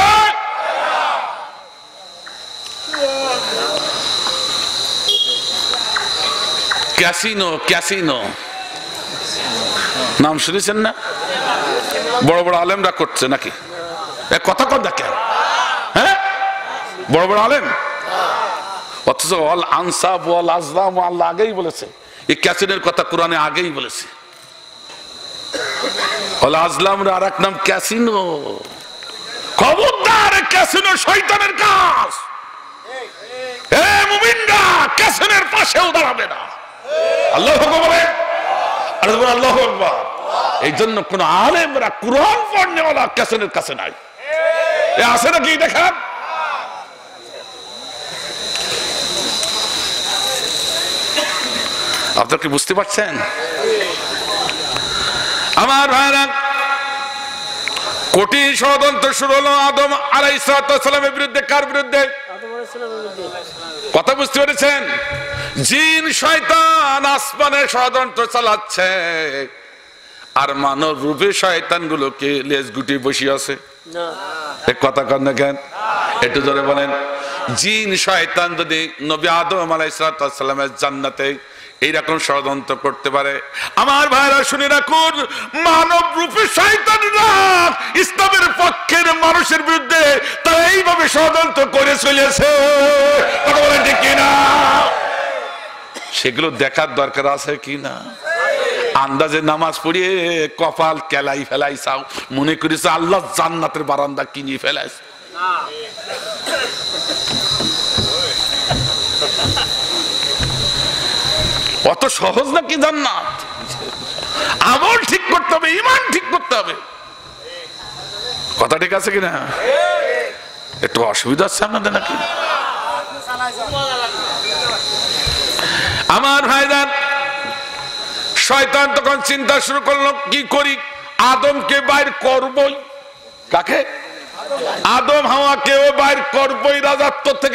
ক্যাসিনো, ক্যাসিনো নাম শুনেছেন না? বড় বড় আলেমরা করছে নাকি? কথা কর দেখে, হ্যাঁ, বড় বড় আলেম। অথচ অল আনসাব ওয়াল আজলাম আল্লাহ আগেই বলেছে, এই ক্যাসিনের কথা কোরআনে আগেই বলেছে। অল আজলামের আর এক নাম ক্যাসিনো। খবরদার, ক্যাসিনো শয়তানের কাজ। এ মুমিনরা, ক্যাসিনের পাশেও দাঁড়াবে না। আল্লাহু আকবার বলেন, আল্লাহু আকবার। এই জন্য কোন আলেমরা কুরআন পড়নেওয়ালা ক্যাসিনের কাছে নাই। এ আছে নাকি দেখেন? আপনারা কি বুঝতে পারছেন? আমার ভাইরা, কঠিন ষড়যন্ত্র শুরু হলো আদম আলাইহিস সালামের বিরুদ্ধে। কার বিরুদ্ধে? কথা বুঝতে পেরেছেন? জিন শয়তান আসমানে ষড়যন্ত্র চালাচ্ছে, আর মানব রূপে শয়তান গুলোকে লেজ গুটিয়ে বসে আছে। কথা কন না কেন? একটু জোরে বলেন। জিন শয়তান যদি নবী আদম আলাইহিস সালামের জান্নাতে এইরকম ষড়যন্ত্র করতে পারে, আমার ভাইরা শুনে রাখুন, মানব রূপে শয়তানরা ইসলামের পক্ষের মানুষের বিরুদ্ধে তারা এইভাবে ষড়যন্ত্র করে চলেছে। কথা বলেন ঠিক কিনা? সেগুলো দেখার দরকার আছে কিনা? আন্দাজে নামাজ পড়িয়ে কপাল কেলাই ফেলাই চাও, মনে করিস আল্লাহ জান্নাতের বারান্দা কিনে ফেলাইছে। অত সহজ নাকি জান্নাত? আমল ঠিক করতে হবে, ঈমান ঠিক করতে হবে। কথা ঠিক আছে কিনা? একটু অসুবিধা হচ্ছে আপনাদের নাকি? আমার ভাইজান, শয়তান তখন চিন্তা শুরু করলো, কি করি? আদমকে বাইর করবই। কাকে? আদম হাওয়াকেও বাইর করবই রাজত্ব থেকে।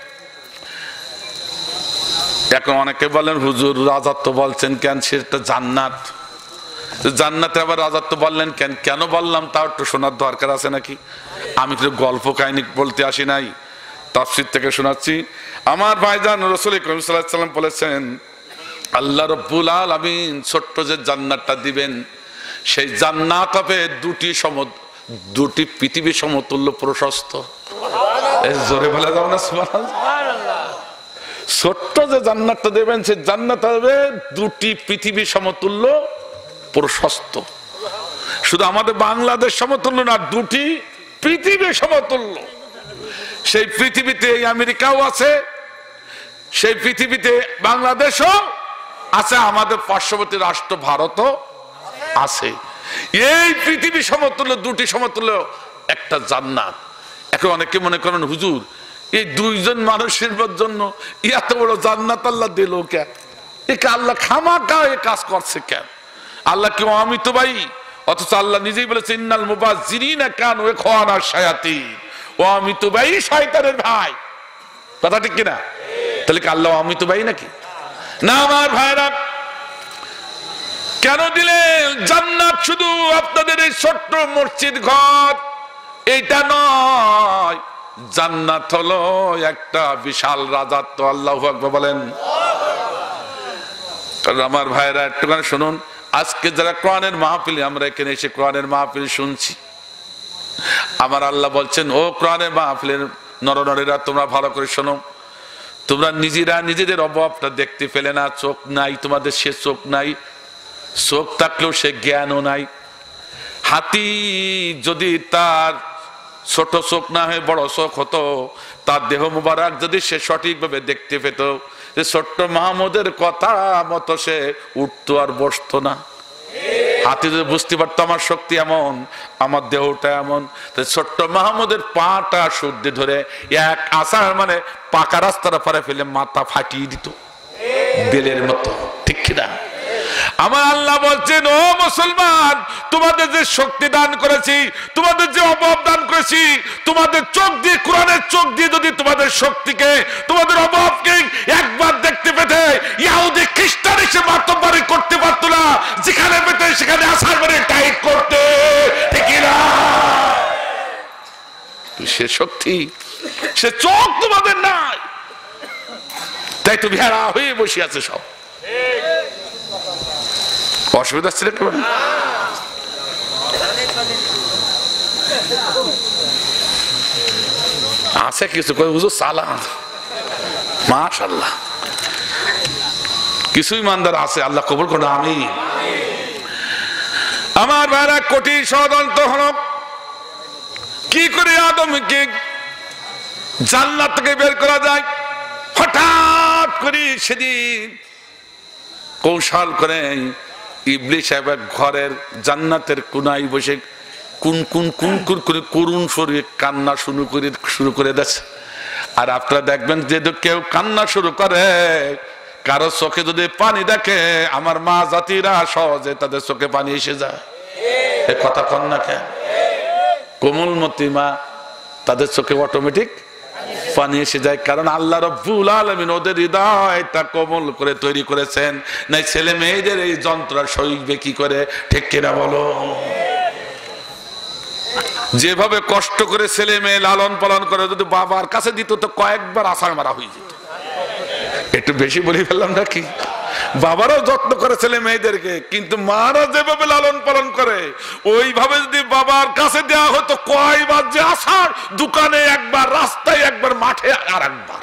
এখন অনেকে বলেন, হুজুর রাজত্ব বলছেন কেন? সেটা জান্নাত, জান্নাতে আবার রাজত্ব বললেন কেন? কেন বললাম তাও একটু শোনার দরকার আছে নাকি? আমি তো গল্প কাহিনী বলতে আসি নাই, তাফসীর থেকে শোনাচ্ছি। আমার ভাইজান, রাসূল করিম সাল্লাল্লাহু আলাইহি ওয়াসাল্লাম বলেছেন, আল্লাহ রাব্বুল আলামিন ছোট্ট যে জান্নাতটা দিবেন, সেই জান্নাত হবে দুটি পৃথিবী সমতুল্য প্রশস্ত। জোরে বলা যাবে না সুবহানাল্লাহ? ছোট্ট যে জান্নাতটা দেবেন, সেই জান্নাত হবে দুটি পৃথিবী সমতুল্য প্রশস্ত। শুধু আমাদের বাংলাদেশ সমতুল্য না, দুটি পৃথিবী সমতুল্য। সেই পৃথিবীতে আমেরিকাও আছে, সেই পৃথিবীতে বাংলাদেশও আছে, আমাদের পার্শ্ববর্তী রাষ্ট্র ভারতও আছে। এই পৃথিবী সমতুল্য, দুটি সমতুল্য একটা জান্নাত। এখন অনেকে মনে করেন, হুজুর এই দুইজন মানুষের জন্য এত বড় জান্নাত আল্লাহ দিল কেন? একে আল্লাহ খামাকা এ কাজ করছে কেন? আল্লাহ কি অমিত ভাই? অথচ আল্লাহ নিজেই বলেছে, ইন্নাল মুবাজ্জিরিনা কানু ইখওয়ানা শায়াতিন। অমিত ভাই শয়তানের ভাই। কথা ঠিক কিনা? তাহলে কি আল্লাহ অমিত ভাই নাকি? না আমার ভাইরা, কেন দিলেন জান্নাত? শুধু আপনাদের এই ছোট্ট মসজিদ ঘর এইটা নয়, জান্নাত হলো একটা বিশাল রাজত্ব। আল্লাহু আকবার বলেন। আমার ভাইরা একটুখানি শুনুন, আজকে যারা কোরআনের মাহফিল, আমরা এখানে এসে কোরআনের মাহফিল শুনছি, আমার আল্লাহ বলছেন ও কোরআনের মাহফিলের নরনারীরা তোমরা ভালো করে শোনো, তোমরা নিজেরা নিজেদের অভাবটা দেখতে পেলে না, চোখ নাই তোমাদের, সে চোখ নাই, চোখ থাকলেও সে জ্ঞানও নাই। হাতি যদি তার ছোট চোখ না হয়ে বড় চোখ হতো, তার দেহ মুবারক যদি সে সঠিকভাবে দেখতে পেত, যে ছোট্ট মাহমুদের কথা মতো সে উঠতো আর বসতো না। হাতি যদি বুঝতে পারতো আমার শক্তি এমন, আমার দেহটা এমন, ছোট্ট মাহমুদের পাটা শুদ্ধি ধরে এক আসার মানে পাকা রাস্তার পারে ফেলে মাথা ফাটিয়ে দিত বেলের মতো, ঠিক কিনা? আমার আল্লাহ বলছেন ও মুসলমান, তোমাদের যে শক্তি দান করেছি, তোমাদের যে অভাব দান করেছি, তোমাদের চোখ দিয়ে, কোরআনের চোখ দিয়ে যদি তোমাদের শক্তিকে, তোমাদের অভাবকে একবার দেখতে পেতে, ইহুদি খ্রিস্টান এসে মাতব্বরি করতে পারতো না, যেখানে পেতে সেখানে আসার মানে টাইট করতে, ঠিক না? সে শক্তি, সে চোখ তোমাদের নাই, তাই তো ভেড়া হয়ে বসে আছে সব। অসুবিধা ছিল আছে কিছু হুজুর সালা, মাশাআল্লাহ কিছু ইমানদার আছে, আল্লাহ কবুল করুন, আমিন। আমার ভাইরা কোটি ষড়যন্ত্র হলো কি করে আদমকে জান্নাত থেকে বের করা যায়। হঠাৎ করে সেদিন কৌশল করে ইবলিস সাহেব ঘরের জান্নাতের কোনায় বসে কুন কুন কুন কুন করে করুণ স্বরে কান্না শুরু করে দিয়েছে। আর আপনারা দেখবেন যে কেউ কান্না শুরু করে, কারো চোখে যদি পানি দেখে, আমার মা জাতিরা সহজে তাদের চোখে পানি এসে যায়। এ কথা কন না কেন? কোমলমতি মা, তাদের চোখে অটোমেটিক পানি এসে যায়, কারণ আল্লাহ রাব্বুল আলামিন ওদের হৃদয়টা কোমল করে তৈরি করেছেন। নাই ছেলে মেয়েদের এই যন্ত্রণা সইবে কি করে, ঠিক কিনা বলো? যেভাবে কষ্ট করে ছেলে মেয়ে লালন পালন করে যদি বাবার কাছে দিত তো কয়েকবার আছাড় মারা হয়ে যেত। একটু বেশি বলে ফেললাম নাকি? বাবারাও যত্ন করে ছেলে মেয়েদেরকে, কিন্তু মারা যেভাবে লালন পালন করে ওইভাবে যদি বাবার কাছে দেওয়া হতো, কয়বার যে আসার, দোকানে একবার, রাস্তায় একবার, মাঠে আর একবার।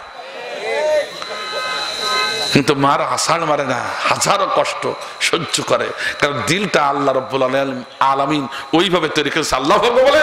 কিন্তু মার আষাঢ় মারে না, হাজারো কষ্ট সহ্য করে, কারণ দিলটা আল্লাহ রাব্বুল আলামিন ওইভাবে তৈরি করেছে। আল্লাহ বলেন।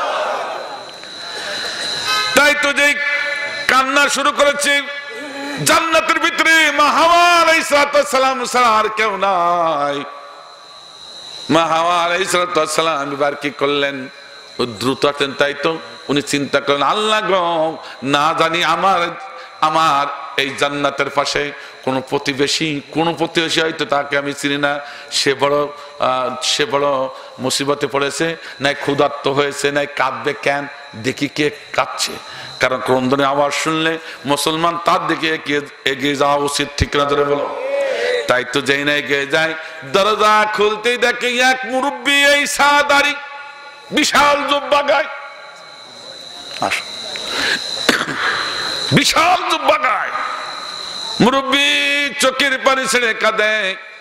তাই তো যে কান্না শুরু করেছে জান্নাতের ভিতরে, মা হাওয়া আলাইহিস সালাম ছাড়া আর কেউ নাই। মা হাওয়া আলাইহিস সালাম এবার কি করলেন? দ্রুত আসলেন। তাই তো উনি চিন্তা করলেন, আল্লাহ গো, না জানি আমার এই জান্নাতের পাশে কোন প্রতিবেশী হয়তো তাকে আমি চিনি না, সে বড় মুসিবতে পড়েছে, নাই ক্ষুধার্ত হয়েছে, নাই কাঁদবে কেন, দেখি কে কাঁদছে। কারণ ক্রন্দনের আওয়াজ শুনলে মুসলমান তার দিকে এগিয়ে যাওয়া উচিত, ঠিক না? ধরে বলো। তাই তো যেই না এগিয়ে যায়, দরজা খুলতেই দেখে এক মুরব্বী, এই সাদারি বিশাল জুব্বা গায়, বিশাল জুব্বা গায়। মুরব্বী চোখের পানি ছেড়ে কাঁদে।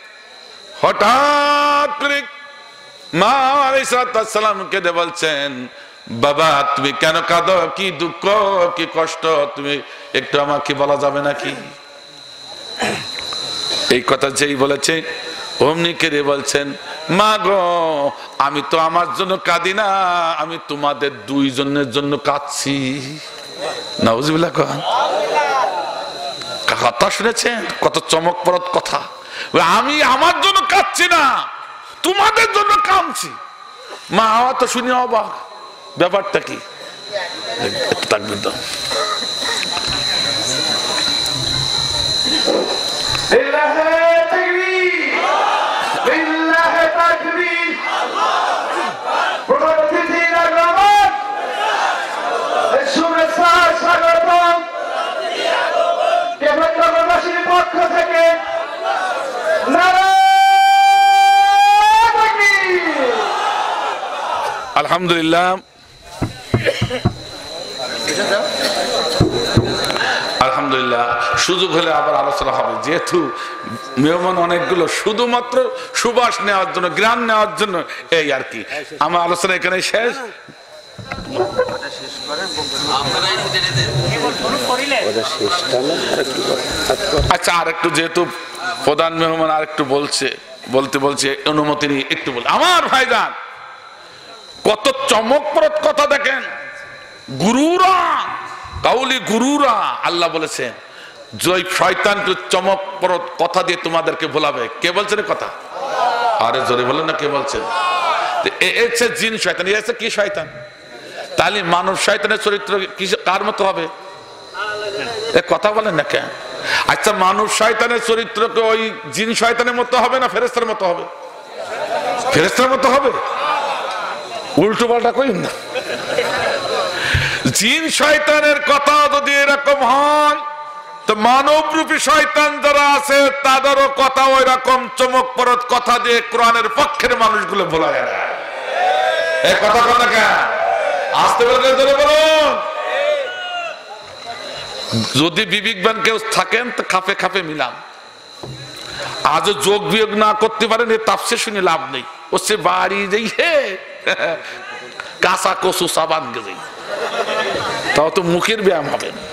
হঠাৎ করে মা আলাইহিস সালাম কেঁদে বলছেন, বাবা তুমি কেন কাঁদো, কি দুঃখ কি কষ্ট, তুমি একটু আমাকে বলা যাবে নাকি? এই কথা যেই বলেছে অমনি কেঁদে বলছেন, মা গো, আমি তো আমার জন্য কাঁদি না, আমি তোমাদের দুইজনের জন্য কাঁদছি। নাউজুবিল্লাহ। কথা শুনেছেন? কত চমকপ্রদ কথা। আমি আমার জন্য কাঁদছি না, তোমাদের জন্য কাঁদছি। মা হাওয়া তো শুনে অবাক, ব্যাপারটা কি? একটু তাকবীর দাও। আলহামদুলিল্লাহ। আলহামদুলিল্লাহ, সুযোগ হলে আবার আলোচনা হবে, যেহেতু মেহমান অনেকগুলো, শুধুমাত্র সুবাস নেওয়ার জন্য, গ্রাম নেওয়ার জন্য, এই আর কি। আমার আলোচনা এখানে শেষ। আচ্ছা, আর একটু, যেহেতু প্রধান মেহমান আর একটু বলছে অনুমতি নিয়ে একটু বল। আমার ভাইজান, কত চমকপ্রদ কথা দেখেন। গুরুরা কাউলি গুরুরা, আল্লাহ বলেছেন জয় শয়তানকে চমকপ্রদ কথা দিয়ে তোমাদেরকে ভোলাবে। কে বলছেন কথা? আরে জোরে বলেন না, কে বলছেন? এসে জিন শয়তান, এসে কি শয়তান? তাহলে মানব শয়তানের চরিত্র কার মতো হবে? কথা বলেন না কেন? আচ্ছা, মানব শয়তানের চরিত্রকে ওই জিন শয়তানের মতো হবে না ফেরেশতার মতো হবে? ফেরেশতার মতো হবে। উল্টো পাল্টা কইন না। জিন শয়তানের কথা যদি এরকম হয়, তো মানবরূপী শয়তান যারা আছে তাদেরও কথা ওই রকম চমকপ্রদ কথা দিয়ে কোরআনের পক্ষের মানুষগুলো ভোলা যায় না। এই কথা বল না কেন? আসতে বলে বলুন। যদি বিবেকবান কেউ থাকেন তো খাপে খাপে মিলাম। আজও যোগ বিয়োগ না করতে পারেন, এ তাফসীর শুনে লাভ নেই। ও সে বাড়ি যাই হে কাঁচা কচু সাবান গেছে, তাও তো মুখের ব্যায়াম হবে না।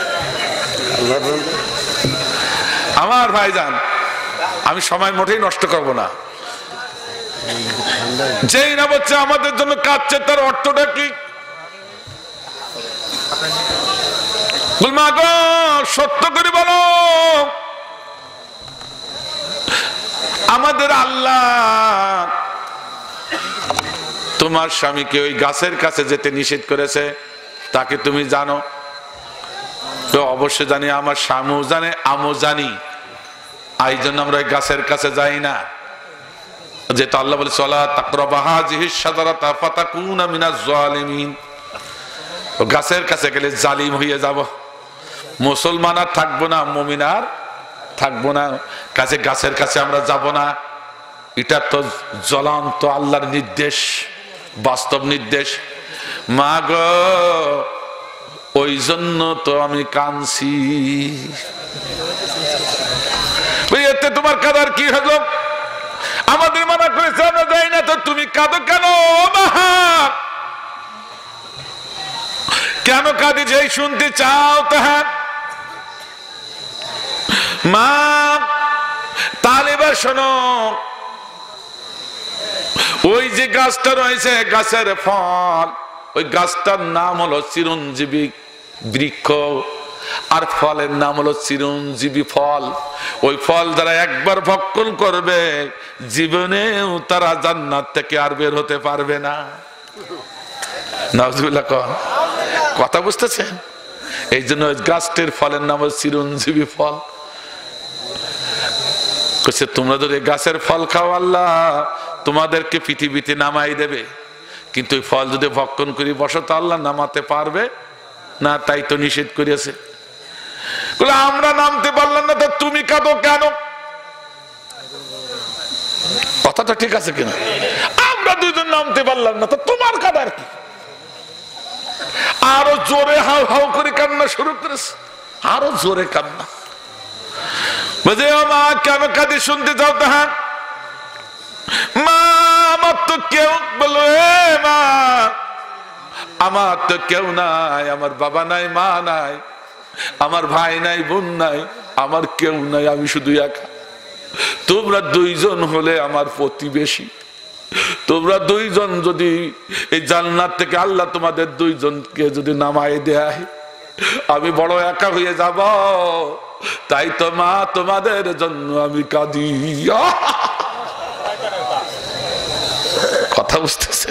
আমার ভাইজান, আমি সময় মোটেই নষ্ট করব না। যেই না বলছে আমাদের জন্য কাঁদছে, তার অর্থটা কি? সত্য করে বলো, আমাদের আল্লাহ তোমার স্বামীকে ওই গাছের কাছে যেতে নিষেধ করেছে, তাকে তুমি জানো? তো অবশ্যই জানি, আমার স্বামীও জানে, আমিও জানি। এই জন্য আমরা ওই গাছের কাছে যাই না। যেহেতু আল্লাহ বলে ওয়ালা তাকরাবা হাযিহিশ শাজারাতা ফাতাকুনা মিনাজ জালিমিন, গাছের কাছে গেলে জালিম হয়ে যাব। মুসলমান আর থাকবো না, মুমিন আর থাকবো না। গাছের কাছে আমরা যাব না। এটা তো জ্বলন্ত আল্লাহর নির্দেশ, বাস্তব নির্দেশ। মা গো, ওই জন্য তো আমি কাঁদছি। এতে তোমার কাঁদার কি হলো? আমাদের মানা করেছে আমরা যাই না, তো তুমি কাঁদো কেন? কেন কাঁদি? যেই শুনতে চাও তাহার মা। তাহলে এবার শোনো, ওই যে গাছটা রয়েছে, গাছের ফল, ওই গাছটার নাম হলো চিরঞ্জীবী বৃক্ষ, আর ফলের নাম হলো চিরঞ্জীবী ফল। ওই ফল যারা একবার ভক্ষণ করবে, জীবনেও তারা জান্নাত থেকে আর বের হতে পারবে না। নাউজুবিল্লাহ। কথা বুঝতেছেন? এই জন্য গাছটির ফলের নাম হলো চিরঞ্জীবী ফল। তোমরা যদি গাছের ফল খাও, আল্লাহ তোমাদেরকে পৃথিবীতে নামাই দেবে, কিন্তু ওই ফল যদি ভক্ষণ করি বসো, তো আল্লাহ নামাতে পারবে না। তাই তো নিষেধ করেছে। আমরা নামতে পারলাম না, তো তুমি কাঁদো কেন? কথাটা ঠিক আছে কিনা? আমরা দুইজন নামতে পারলাম না, তো তোমার কাঁদার কি? আরো জোরে হাউ হাউ করে কান্না শুরু করেছে, আরো জোরে কান্না। বুঝে মা কেন কাঁদি শুনতে চাও? তাহার মা, আমার তো কেউ, বলো এ মা, আমার তো কেউ নাই, আমার বাবা নাই, মা নাই, আমার ভাই নাই, বোন নাই, আমার কেউ নাই, আমি শুধু একা। তোমরা দুইজন হলে আমার প্রতিবেশী। তোমরা দুইজন যদি এই জান্নাত থেকে আল্লাহ তোমাদের দুইজনকে যদি নামায় দেয়, আমি বড় একা হয়ে যাব। তাই তো মা, তোমাদের জন্য আমি কাঁদি। কথা বুঝতেছে?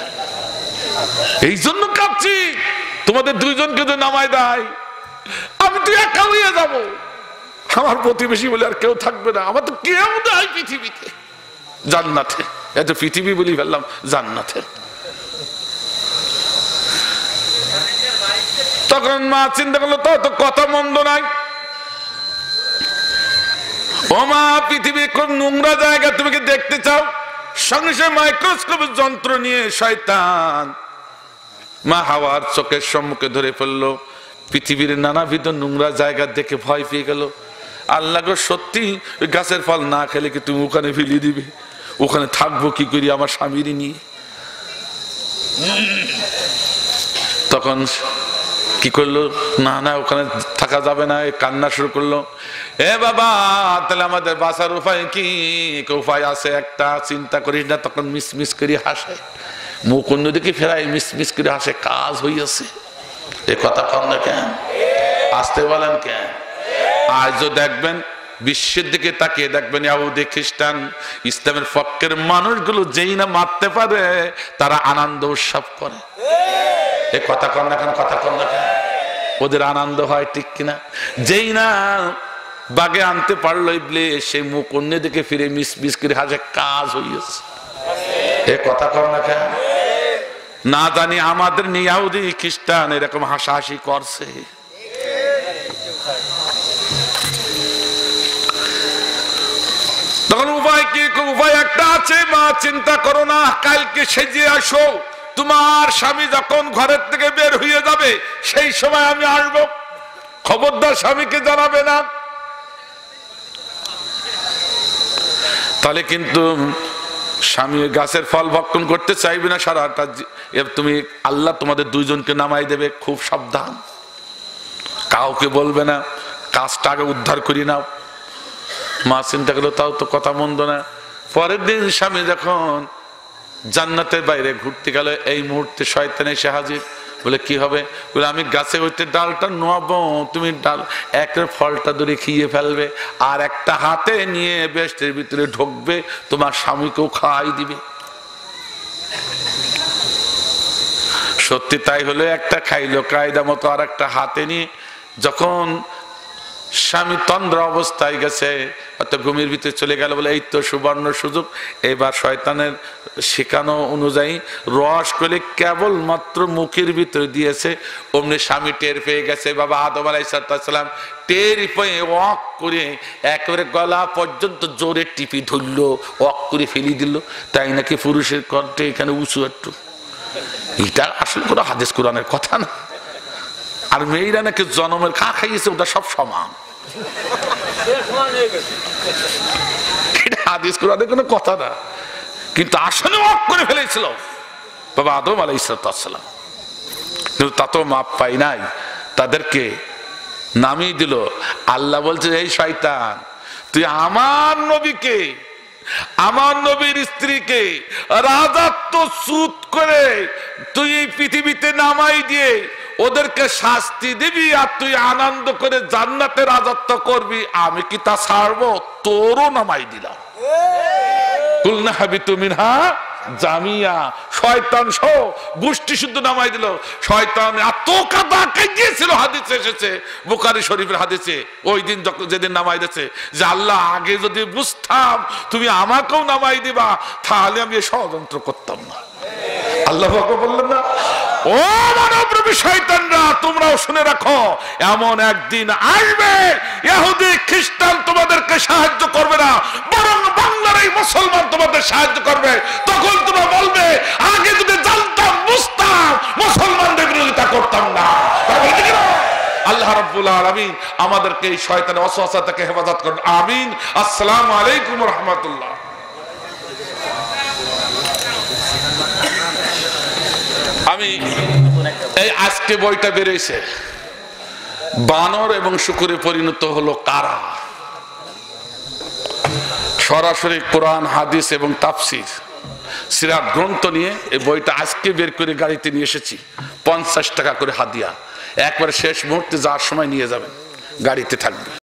এই জন্য কাঁদছি, তোমাদের দুইজনকে যদি নামায় দেয়, আমি তো একা হয়ে যাব। আমার প্রতিবেশী বলে আর কেউ থাকবে না। আমার তো কেউ নাই পৃথিবীতে, জান্নাতে। এত পৃথিবী বলি ফেললাম, জান্নাতে। তখন মা চিন্তা করলো, তো কথা মন্দ নাই। ও মা, পৃথিবী কোন নোংরা জায়গা, তুমি কি দেখতে চাও? সঙ্গে সঙ্গে মাইক্রোস্কোপের যন্ত্র নিয়ে শয়তান মা হাওয়ার চোখের সম্মুখে ধরে ফেললো। পৃথিবীর নানাবিধ নোংরা জায়গা দেখে ভয় পেয়ে গেল। আল্লাহ গো, সত্যি ওই গাছের ফল না খেলে কি তুমি ওখানে ফেলে দিবে? ওখানে থাকবো কি করি আমার স্বামীর নিয়ে? তখন কি করলো, না না ওখানে থাকা যাবে না, কান্না শুরু করলো। এ বাবা, তাহলে আমাদের বাঁচার উপায় কি? উপায় আছে একটা, চিন্তা করিস না। তখন মিস মিস করে হাসে, মুখ অন্যদিকে ফেরাই, মিস মিস করে হাসে। কাজ হইয়াছে। এ কথা কন না কেন? আসতে বলেন কেন? আজও দেখবেন বিশ্বের দিকে তাকিয়ে দেখবেন, ইহুদি খ্রিস্টান ইসলামের পক্ষের মানুষগুলো যেই না মারতে পারে তারা আনন্দ উৎসব করে। এ কথা কন না কেন? কথা কন না কেন? ওদের আনন্দ হয়, ঠিক কিনা? যেই না বাগে আনতে পারলো ইবলিস, সেই মুখ অন্য দিকে ফিরে মিস মিস করে হাসে। কাজ হইয়াছে। এ কথা কন না কেন? না জানি আমাদের নিয়ে ইহুদি খ্রিস্টান এরকম হাসাহাসি করছে। তখন উপায় কি? উপায় একটা আছে, মা চিন্তা করো না, কালকে সেজে আসো। তোমার স্বামী যখন ঘরের থেকে বের হয়ে যাবে সেই সময় আমি আসবো। খবরদার স্বামীকে জানাবে না। তাহলে কিন্তু স্বামী গাছের ফল ভক্ষণ করতে চাইবে না সারাটা। তুমি আল্লাহ তোমাদের দুইজনকে নামাই দেবে, খুব সাবধান। কাউকে বলবে না, কাজটা আগে উদ্ধার করি নাও। মা চিন্তা করলো, তাও তো কথা মন্দ না। পরের দিন স্বামী যখন জান্নাতের বাইরে ঘুরতে গেল, এই মুহূর্তে শয়তান এসে হাজির। বলে কি হবে? বলে আমি গাছে হইতে ডালটা নোয়াবো, তুমি ডাল একটা ফলটা ধরে খেয়ে ফেলবে, আর একটা হাতে নিয়ে বেষ্টের ভিতরে ঢুকবে, তোমার স্বামীকেও খাওয়াই দিবে। সত্যি তাই হলো। একটা খাইলো কায়দা মতো, আর একটা হাতে নিয়ে যখন স্বামী তন্দ্রা অবস্থায় গেছে, অত ঘুমের ভিতরে চলে গেল। বলে এই তো সুবর্ণ সুযোগ। এবার শয়তানের শেখানো অনুযায়ী রস করে কেবল মাত্র মুখের ভিতরে দিয়েছে, অমনি স্বামী টের পেয়ে গেছে। বাবা আদম আলাইহিস সালাম টের পেয়ে ওয়াক করে একেবারে গলা পর্যন্ত জোরে টিপি ধরলো, ওয়াক করে ফেলে দিল। তাই নাকি পুরুষের কণ্ঠে এখানে উঁচু একটু। এটা আসলে কোনো হাদিস কোরআনের কথা না। আর মেয়েরা নাকি জন্মের খা খাইয়েছে, ওটা সব সমান। হাদিস কোরআনের কোনো কথা না, কিন্তু আসলে ওয়াক করে ফেলেছিল বাবা আদম আলাইহিস সালাম। কিন্তু তা তো মাপ পাই নাই, তাদেরকে নামিয়ে দিল। আল্লাহ বলছে, এই শয়তান, তুই আমার নবীকে, আমার নবীর স্ত্রীকে রাজত্ব চুত করে তুই এই পৃথিবীতে নামাই দিয়ে ওদেরকে শাস্তি দিবি, আর তুই আনন্দ করে জান্নাতে রাজত্ব করবি। আমি কি তা ছাড়বো? তোরও নামাই দিলাম। কুলনা হাবিতু মিনহা জামিয়া, শয়তান সহ গোষ্ঠী শুদ্ধ নামাই দিল। শয়তান এত কাদা কাইয়েছিল, হাদিসে এসেছে, বুখারী শরীফের হাদিসে, ওই দিন যেদিন নামাই দিয়েছে, যে আল্লাহ আগে যদি বুঝতাম তুমি আমাকেও নামাই দিবা, তাহলে আমি ষড়যন্ত্র করতাম না। আল্লাহ বললেন না, ও মানবরূপী শয়তানরা, তোমরাও শুনে রাখো, এমন একদিন আসবে ইহুদি খ্রিস্টান তোমাদেরকে সাহায্য করবে না, বরং বাংলার এই মুসলমান তোমাদের সাহায্য করবে। তখন তোমরা বলবে, আগে যদি জানতাম বুঝতাম মুসলমানদের বিরোধিতা করতাম না। আল্লাহ রাব্বুল আলামিন আমাদেরকে এই শয়তানের ওয়াসওয়াসা থেকে হেফাজত করুন। আমিন। আসসালামু আলাইকুম ওয়া রাহমাতুল্লাহ। আমি এই আজকে বইটা বেরিয়েছে, বানর এবং শুকুরে পরিণত হলো কারা। সরাসরি কোরআন হাদিস এবং তাফসির সিরাত গ্রন্থ নিয়ে এই বইটা আজকে বের করে গাড়িতে নিয়ে এসেছি। 50 টাকা করে হাদিয়া, একবারে শেষ মুহূর্তে যাওয়ার সময় নিয়ে যাবেন, গাড়িতে থাকবে।